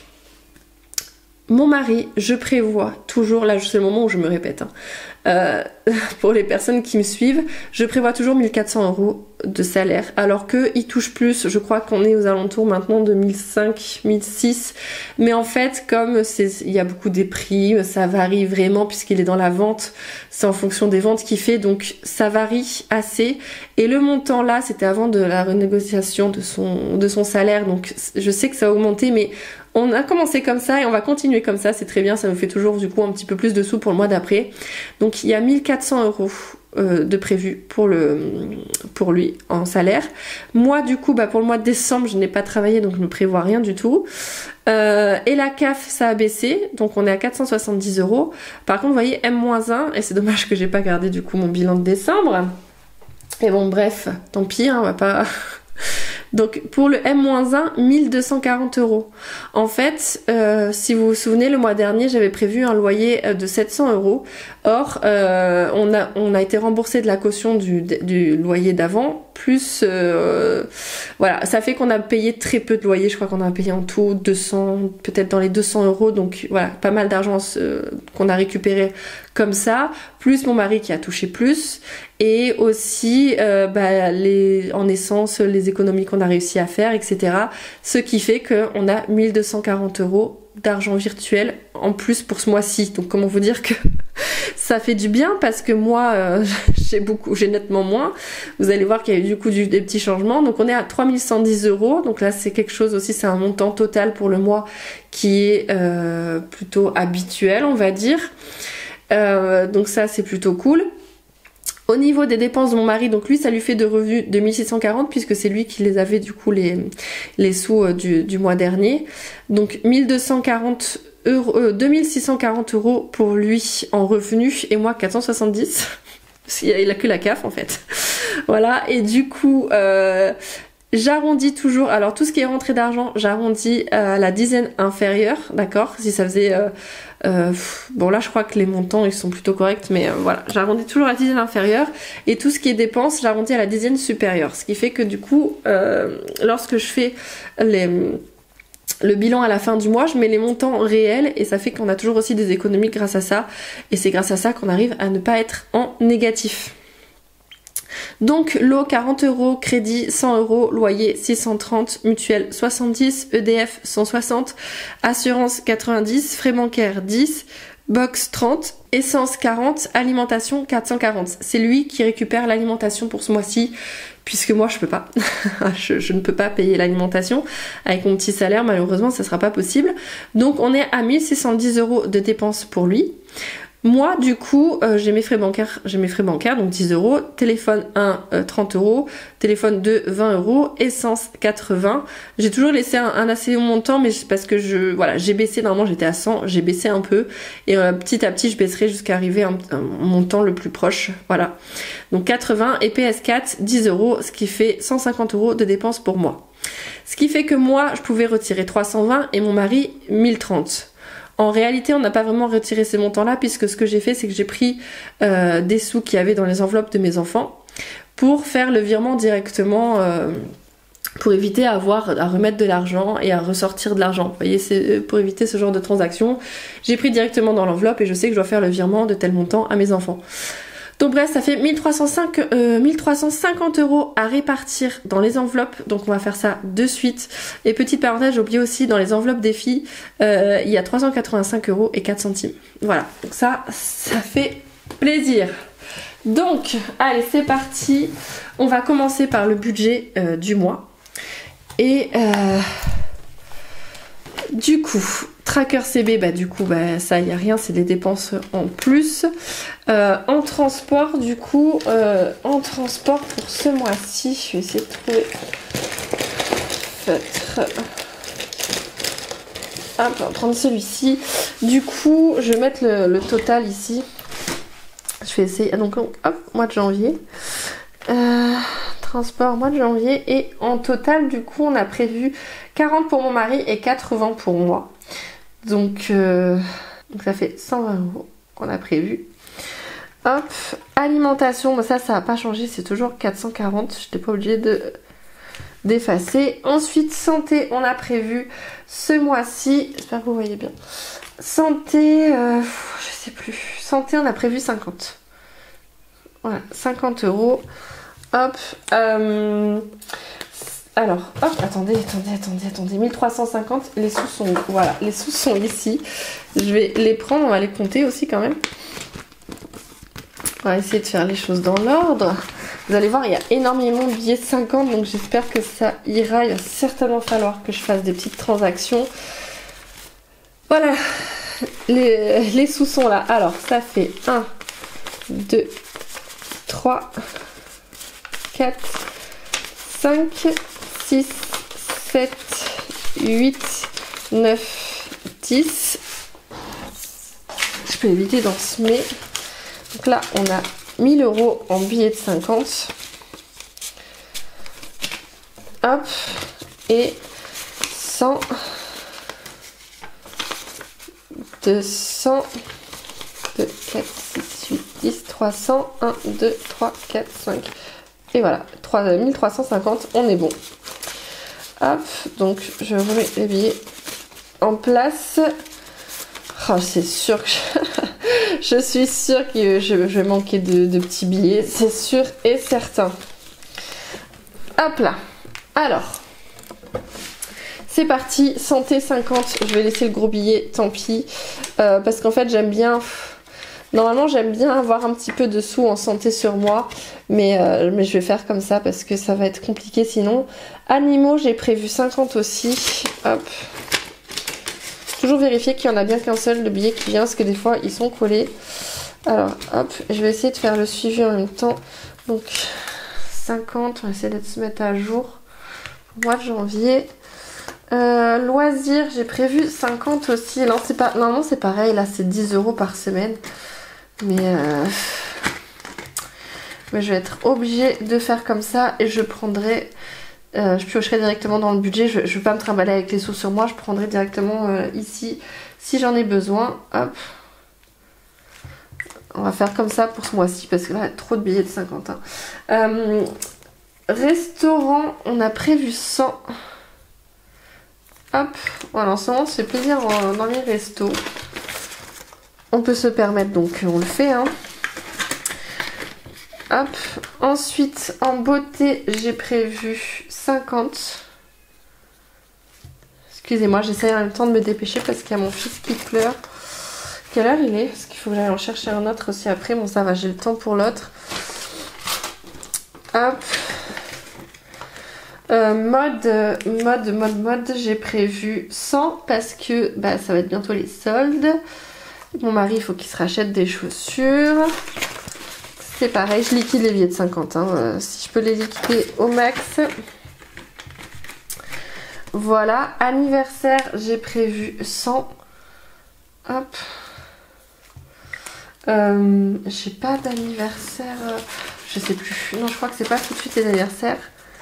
mon mari, je prévois toujours, là c'est le moment où je me répète, hein, euh, pour les personnes qui me suivent, je prévois toujours mille quatre cents euros de salaire, alors qu'il touche plus, je crois qu'on est aux alentours maintenant de mille cinq, mille six, mais en fait comme il y a beaucoup des primes, ça varie vraiment puisqu'il est dans la vente, c'est en fonction des ventes qu'il fait, donc ça varie assez, et le montant là c'était avant de la renégociation de son, de son salaire, donc je sais que ça a augmenté, mais on a commencé comme ça et on va continuer comme ça, c'est très bien, ça nous fait toujours du coup un petit peu plus de sous pour le mois d'après. Donc il y a mille quatre cents euros euh, de prévu pour, le, pour lui en salaire. Moi du coup bah, pour le mois de décembre je n'ai pas travaillé, donc je ne prévois rien du tout. Euh, et la C A F ça a baissé, donc on est à quatre cent soixante-dix euros. Par contre vous voyez M moins un, et c'est dommage que j'ai pas gardé du coup mon bilan de décembre. Et bon bref, tant pis, hein, on va pas... Donc pour le M moins un, mille deux cent quarante euros. En fait, euh, si vous vous souvenez, le mois dernier, j'avais prévu un loyer de sept cents euros. Or, euh, on, a, on a été remboursé de la caution du, du loyer d'avant, plus... Euh, voilà, ça fait qu'on a payé très peu de loyer. Je crois qu'on a payé en tout deux cents, peut-être dans les deux cents euros. Donc voilà, pas mal d'argent euh, qu'on a récupéré comme ça. Plus mon mari qui a touché plus. Et aussi euh, bah, les, en essence les économies qu'on a réussi à faire, et cetera. Ce qui fait qu'on a mille deux cent quarante euros d'argent virtuel en plus pour ce mois-ci. Donc comment vous dire que ça fait du bien, parce que moi euh, j'ai beaucoup, j'ai nettement moins. Vous allez voir qu'il y a eu du coup du, des petits changements. Donc on est à trois mille cent dix euros. Donc là c'est quelque chose aussi, c'est un montant total pour le mois qui est euh, plutôt habituel, on va dire. Euh, donc ça c'est plutôt cool. Au niveau des dépenses de mon mari, donc lui ça lui fait de revenus de mille six cent quarante, puisque c'est lui qui les avait du coup les, les sous du, du mois dernier. Donc mille deux cent quarante euros, euh, deux mille six cent quarante euros pour lui en revenus, et moi quatre cent soixante-dix. Il a que la C A F en fait. Voilà, et du coup euh, j'arrondis toujours, alors tout ce qui est rentrée d'argent, j'arrondis à la dizaine inférieure, d'accord, si ça faisait... Euh, Euh, bon là je crois que les montants ils sont plutôt corrects, mais euh, voilà, j'arrondis toujours à la dizaine inférieure, et tout ce qui est dépenses j'arrondis à la dizaine supérieure, ce qui fait que du coup euh, lorsque je fais les, le bilan à la fin du mois, je mets les montants réels, et ça fait qu'on a toujours aussi des économies grâce à ça, et c'est grâce à ça qu'on arrive à ne pas être en négatif. Donc lot quarante euros, crédit cent euros, loyer six cent trente, mutuelle soixante-dix, E D F cent soixante, assurance quatre-vingt-dix, frais bancaires dix, box trente, essence quarante, alimentation quatre cent quarante. C'est lui qui récupère l'alimentation pour ce mois-ci, puisque moi je peux pas. je, je ne peux pas payer l'alimentation avec mon petit salaire, malheureusement ça sera pas possible. Donc on est à mille six cent dix euros de dépenses pour lui. Moi du coup euh, j'ai mes frais bancaires, j'ai mes frais bancaires donc dix euros, téléphone un euh, trente euros, téléphone deux vingt euros, essence quatre-vingts. J'ai toujours laissé un, un assez haut montant, mais parce que je voilà, j'ai baissé, normalement j'étais à cent, j'ai baissé un peu, et euh, petit à petit je baisserai jusqu'à arriver à un, un montant le plus proche, voilà. Donc quatre-vingts, et P S quatre dix euros, ce qui fait cent cinquante euros de dépenses pour moi. Ce qui fait que moi je pouvais retirer trois cent vingt et mon mari mille trente. En réalité, on n'a pas vraiment retiré ces montants-là, puisque ce que j'ai fait, c'est que j'ai pris euh, des sous qu'il y avait dans les enveloppes de mes enfants pour faire le virement directement euh, pour éviter à avoir à remettre de l'argent et à ressortir de l'argent. Vous voyez, c'est pour éviter ce genre de transaction. J'ai pris directement dans l'enveloppe et je sais que je dois faire le virement de tel montant à mes enfants. Donc bref, ça fait mille trois cent cinq, euh, mille trois cent cinquante euros à répartir dans les enveloppes. Donc on va faire ça de suite. Et petite parenthèse, j'ai oublié aussi, dans les enveloppes des filles, euh, il y a trois cent quatre-vingt-cinq euros et quatre centimes. Voilà, donc ça, ça fait plaisir. Donc, allez, c'est parti. On va commencer par le budget euh, du mois. Et euh, du coup, Tracker C B, bah du coup, bah ça y a rien, c'est des dépenses en plus. Euh, en transport, du coup, euh, en transport pour ce mois-ci, je vais essayer de trouver. Feutre. Hop, on va prendre celui-ci. Du coup, je vais mettre le, le total ici. Je vais essayer. Donc, hop, mois de janvier. Euh, transport mois de janvier. Et en total, du coup, on a prévu quarante pour mon mari et quatre-vingts pour moi. Donc, euh, donc ça fait cent vingt euros qu'on a prévu. Hop, alimentation, bah ça, ça n'a pas changé, c'est toujours quatre cent quarante. Je n'étais pas obligée de d'effacer. Ensuite, santé, on a prévu ce mois-ci. J'espère que vous voyez bien. Santé, euh, je sais plus. Santé, on a prévu cinquante. Voilà, cinquante euros. Hop. Euh, alors, hop, attendez, attendez, attendez, attendez. mille trois cent cinquante, les sous sont... Voilà, les sous sont ici. Je vais les prendre, on va les compter aussi quand même. On va essayer de faire les choses dans l'ordre. Vous allez voir, il y a énormément de billets de cinquante, donc j'espère que ça ira. Il va certainement falloir que je fasse des petites transactions. Voilà, les, les sous sont là. Alors, ça fait un, deux, trois, quatre, cinq, six, sept, huit, neuf, dix. Je peux éviter d'en semer. Donc là, on a mille euros en billets de cinquante. Hop. Et cent, deux cents, deux, quatre, six, huit, dix, trois cents, un, deux, trois, quatre, cinq. Et voilà, mille trois cent cinquante, on est bon. Hop, donc je remets les billets en place. Oh, c'est sûr que je... je suis sûre que je vais manquer de, de petits billets, c'est sûr et certain. Hop là. Alors, c'est parti, santé cinquante. Je vais laisser le gros billet, tant pis. Euh, parce qu'en fait, j'aime bien... Normalement, j'aime bien avoir un petit peu de sous en santé sur moi. Mais, euh, mais je vais faire comme ça parce que ça va être compliqué sinon. Animaux, j'ai prévu cinquante aussi. Hop. Toujours vérifier qu'il n'y en a bien qu'un seul de billet qui vient, parce que des fois ils sont collés. Alors hop, je vais essayer de faire le suivi en même temps. Donc cinquante, on va essayer de se mettre à jour pour le mois de janvier. Euh, loisirs, j'ai prévu cinquante aussi. Non, c'est pas, normalement c'est pareil, là c'est dix euros par semaine. Mais, euh, mais je vais être obligée de faire comme ça et je prendrai... Euh, je piocherai directement dans le budget, je ne vais pas me trimballer avec les sous sur moi, je prendrai directement euh, ici si j'en ai besoin. Hop. On va faire comme ça pour ce mois-ci parce que là, il y a trop de billets de cinquante. Hein. Euh, restaurant, on a prévu cent. Hop, voilà, en ce moment, ça fait plaisir dans, dans les restos. On peut se permettre, donc on le fait. Hein. Hop, ensuite en beauté j'ai prévu cinquante. Excusez-moi, j'essaie en même temps de me dépêcher parce qu'il y a mon fils qui pleure. Quelle heure il est? Parce qu'il faut que j'aille en chercher un autre aussi après. Bon, ça va, j'ai le temps pour l'autre. Hop. Euh, mode, mode, mode, mode, j'ai prévu cent parce que bah, ça va être bientôt les soldes. Mon mari, il faut qu'il se rachète des chaussures. C'est pareil, je liquide les billets de cinquante. Hein, euh, si je peux les liquider au max. Voilà, anniversaire, j'ai prévu cent. Hop. Euh, j'ai pas d'anniversaire. Euh, je sais plus. Non, je crois que c'est pas tout de suite les anniversaires.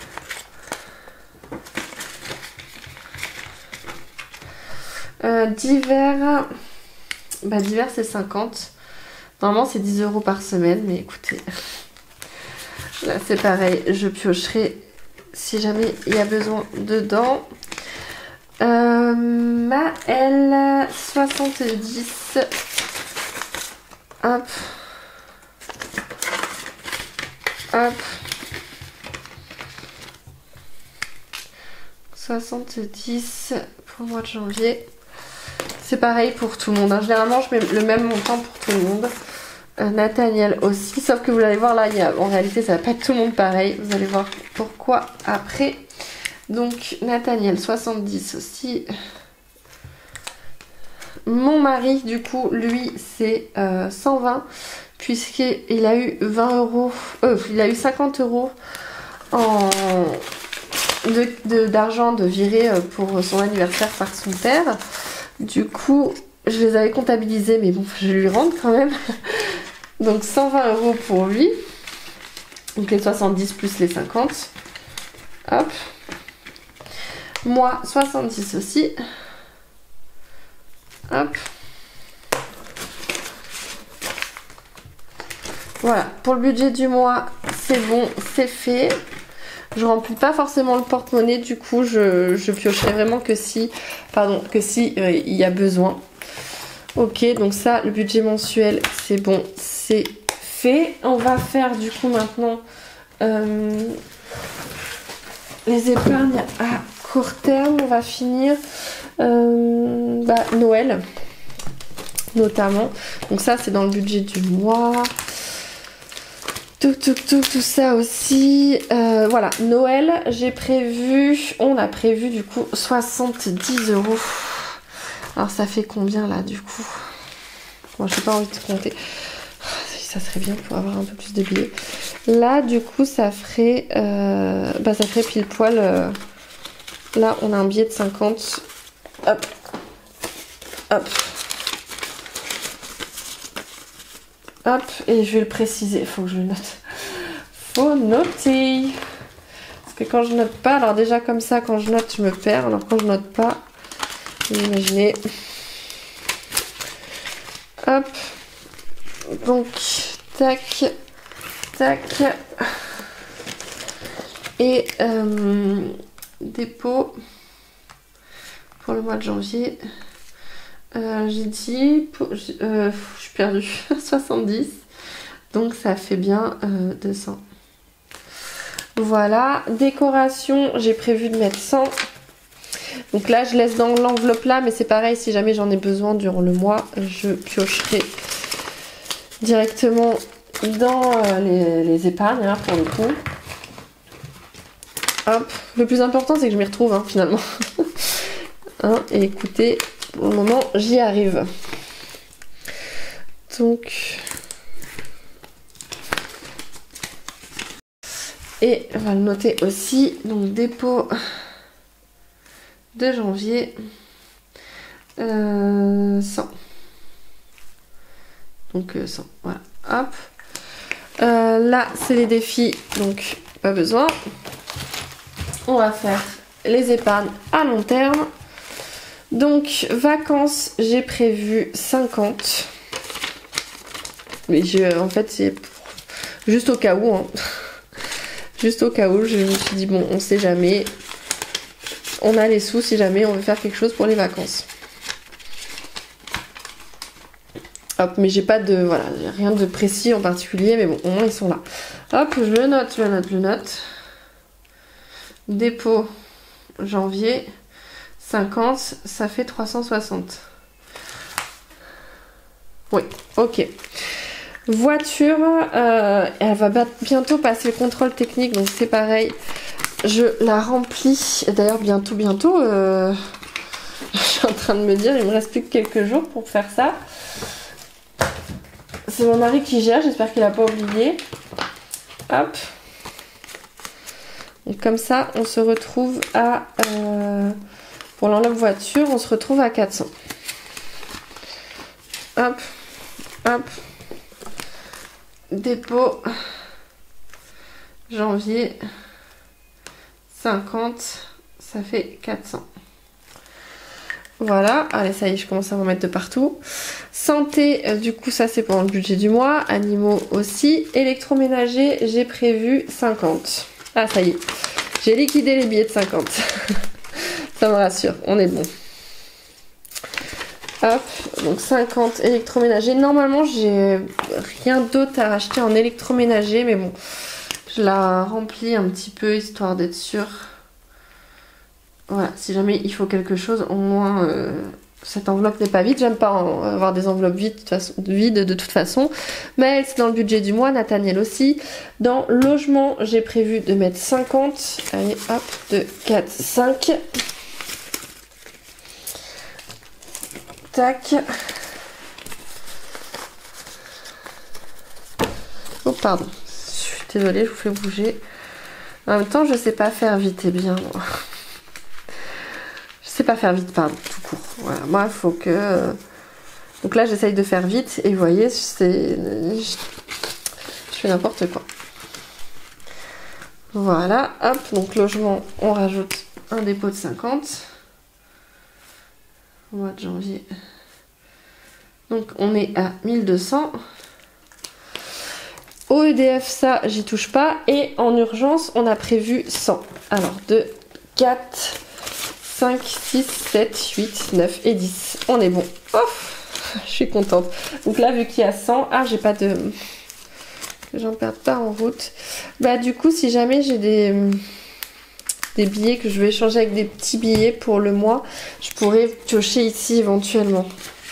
Euh, d'hiver. Bah, d'hiver, c'est cinquante. Normalement, c'est dix euros par semaine, mais écoutez, là, c'est pareil, je piocherai si jamais il y a besoin dedans. Euh, Maëlle soixante-dix. Hop. Hop. soixante-dix pour le mois de janvier. C'est pareil pour tout le monde. Hein. Généralement, je mets le même montant pour tout le monde. Euh, Nathaniel aussi. Sauf que vous allez voir là, il y a, en réalité, ça va pas être tout le monde pareil. Vous allez voir pourquoi après. Donc, Nathaniel, soixante-dix aussi. Mon mari, du coup, lui, c'est euh, cent vingt. Puisqu'il a eu vingt euros. Euh, il a eu cinquante euros en... d'argent de, de, de virer pour son anniversaire par son père. Du coup, je les avais comptabilisés, mais bon, je lui rendre quand même. Donc cent vingt euros pour lui. Donc les soixante-dix plus les cinquante. Hop. Moi, soixante-dix aussi. Hop. Voilà, pour le budget du mois, c'est bon, c'est fait. Je remplis pas forcément le porte-monnaie, du coup je, je piocherai vraiment que si, pardon, que si euh, il y a besoin. Ok, donc ça, le budget mensuel, c'est bon, c'est fait. On va faire du coup maintenant euh, les épargnes à court terme. On va finir euh, bah, Noël, notamment. Donc ça, c'est dans le budget du mois. Tout, tout, tout, tout ça aussi. Euh, voilà, Noël, j'ai prévu, on a prévu du coup soixante-dix euros. Alors ça fait combien là du coup? Moi, j'ai pas envie de compter. Ça serait bien pour avoir un peu plus de billets. Là, du coup, ça ferait, euh, bah, ça ferait pile poil. Euh, là, on a un billet de cinquante. Hop, hop. Hop, et je vais le préciser, il faut que je le note. Faut noter. Parce que quand je note pas, alors déjà comme ça, quand je note, je me perds. Alors quand je note pas, vous imaginez. Hop. Donc, tac, tac. Et euh, dépôt pour le mois de janvier. Euh, j'ai dit, pour, euh, je suis perdue, soixante-dix, donc ça fait bien euh, deux cents. Voilà, décoration, j'ai prévu de mettre cent. Donc là, je laisse dans l'enveloppe là, mais c'est pareil, si jamais j'en ai besoin durant le mois, je piocherai directement dans euh, les, les épargnes, hein, pour le coup. Hop, le plus important, c'est que je m'y retrouve, hein, finalement. Hein, et écoutez... Pour le moment, j'y arrive. Donc, et on va le noter aussi. Donc, dépôt de janvier, euh, cent. Donc, euh, cent. Voilà. Hop. Euh, là, c'est les défis. Donc, pas besoin. On va faire les épargnes à long terme. Donc, vacances, j'ai prévu cinquante. Mais je, en fait, c'est juste au cas où. Hein. Juste au cas où, je me suis dit, bon, on sait jamais. On a les sous si jamais on veut faire quelque chose pour les vacances. Hop, mais j'ai pas de, voilà, rien de précis en particulier, mais bon, au moins ils sont là. Hop, je le note, je le note, je le note. Dépôt, janvier. cinquante, ça fait trois cent soixante. Oui, ok. Voiture, euh, elle va bientôt passer le contrôle technique, donc c'est pareil. Je la remplis. D'ailleurs, bientôt, bientôt, euh, je suis en train de me dire, il me reste plus que quelques jours pour faire ça. C'est mon mari qui gère, j'espère qu'il n'a pas oublié. Hop. Et comme ça, on se retrouve à... Euh, pour l'enveloppe voiture, on se retrouve à quatre cents. Hop, hop. Dépôt. Janvier. cinquante. Ça fait quatre cents. Voilà. Allez, ça y est, je commence à m'en mettre de partout. Santé, euh, du coup, ça c'est pour le budget du mois. Animaux aussi. Électroménager, j'ai prévu cinquante. Ah, ça y est. J'ai liquidé les billets de cinquante. Ça me rassure, on est bon. Hop, donc cinquante électroménager. Normalement, j'ai rien d'autre à racheter en électroménager, mais bon, je la remplis un petit peu histoire d'être sûre. Voilà, si jamais il faut quelque chose, au moins euh, cette enveloppe n'est pas vide. J'aime pas en, avoir des enveloppes vides de, toute façon, vides de toute façon. Mais c'est dans le budget du mois, Nathaniel aussi. Dans logement, j'ai prévu de mettre cinquante. Allez, hop, deux, quatre, cinq. Tac. Oh, pardon. Je suis désolée, je vous fais bouger. En même temps, je sais pas faire vite et bien. Je sais pas faire vite, pardon, tout court. Voilà, moi, il faut que... Donc là, j'essaye de faire vite et vous voyez, c'est... Je fais n'importe quoi. Voilà, hop, donc logement, on rajoute un dépôt de cinquante. Au mois de janvier. Donc on est à mille deux cents. Au E D F, ça, j'y touche pas. Et en urgence, on a prévu cent. Alors deux, quatre, cinq, six, sept, huit, neuf et dix. On est bon. Ouf, je suis contente. Donc là, vu qu'il y a cent, ah, j'ai pas de... que j'en perds pas en route. Bah du coup, si jamais j'ai des... des billets que je vais échanger avec des petits billets pour le mois, je pourrais piocher ici éventuellement.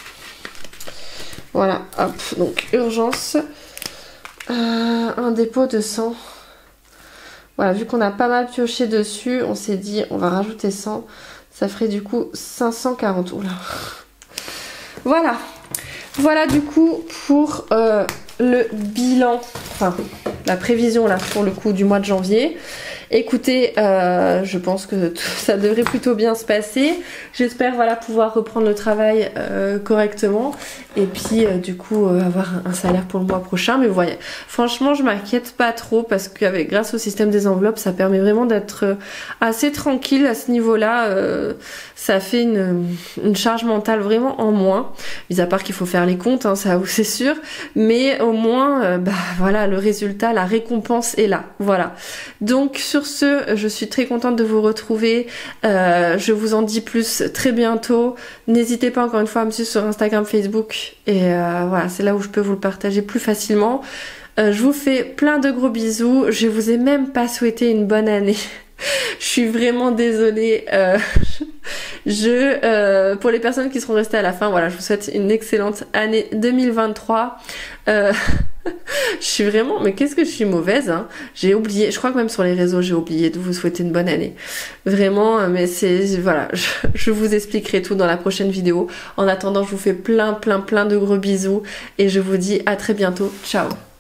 Voilà, hop, donc urgence, euh, un dépôt de cent. Voilà, vu qu'on a pas mal pioché dessus, on s'est dit on va rajouter cent, ça ferait du coup cinq cent quarante. Oula. Voilà, voilà du coup pour euh, le bilan, enfin la prévision là pour le coup du mois de janvier. Écoutez, euh, je pense que tout ça devrait plutôt bien se passer. J'espère voilà pouvoir reprendre le travail euh, correctement et puis euh, du coup euh, avoir un salaire pour le mois prochain. Mais vous voyez, franchement, je m'inquiète pas trop parce qu'avec grâce au système des enveloppes, ça permet vraiment d'être assez tranquille à ce niveau-là. Euh, ça fait une, une charge mentale vraiment en moins. Mis à part qu'il faut faire les comptes, hein, ça c'est sûr. Mais au moins, euh, bah voilà, le résultat, la récompense est là. Voilà. Donc sur ce, je suis très contente de vous retrouver. Euh, je vous en dis plus très bientôt. N'hésitez pas encore une fois à me suivre sur Instagram, Facebook. Et euh, voilà, c'est là où je peux vous le partager plus facilement. Euh, je vous fais plein de gros bisous. Je vous ai même pas souhaité une bonne année. Je suis vraiment désolée. Euh, je, euh, pour les personnes qui seront restées à la fin, voilà, je vous souhaite une excellente année deux mille vingt-trois. Euh, je suis vraiment, mais qu'est-ce que je suis mauvaise, hein. J'ai oublié, je crois que même sur les réseaux, j'ai oublié de vous souhaiter une bonne année. Vraiment, mais c'est, voilà, je, je vous expliquerai tout dans la prochaine vidéo. En attendant, je vous fais plein, plein, plein de gros bisous et je vous dis à très bientôt. Ciao.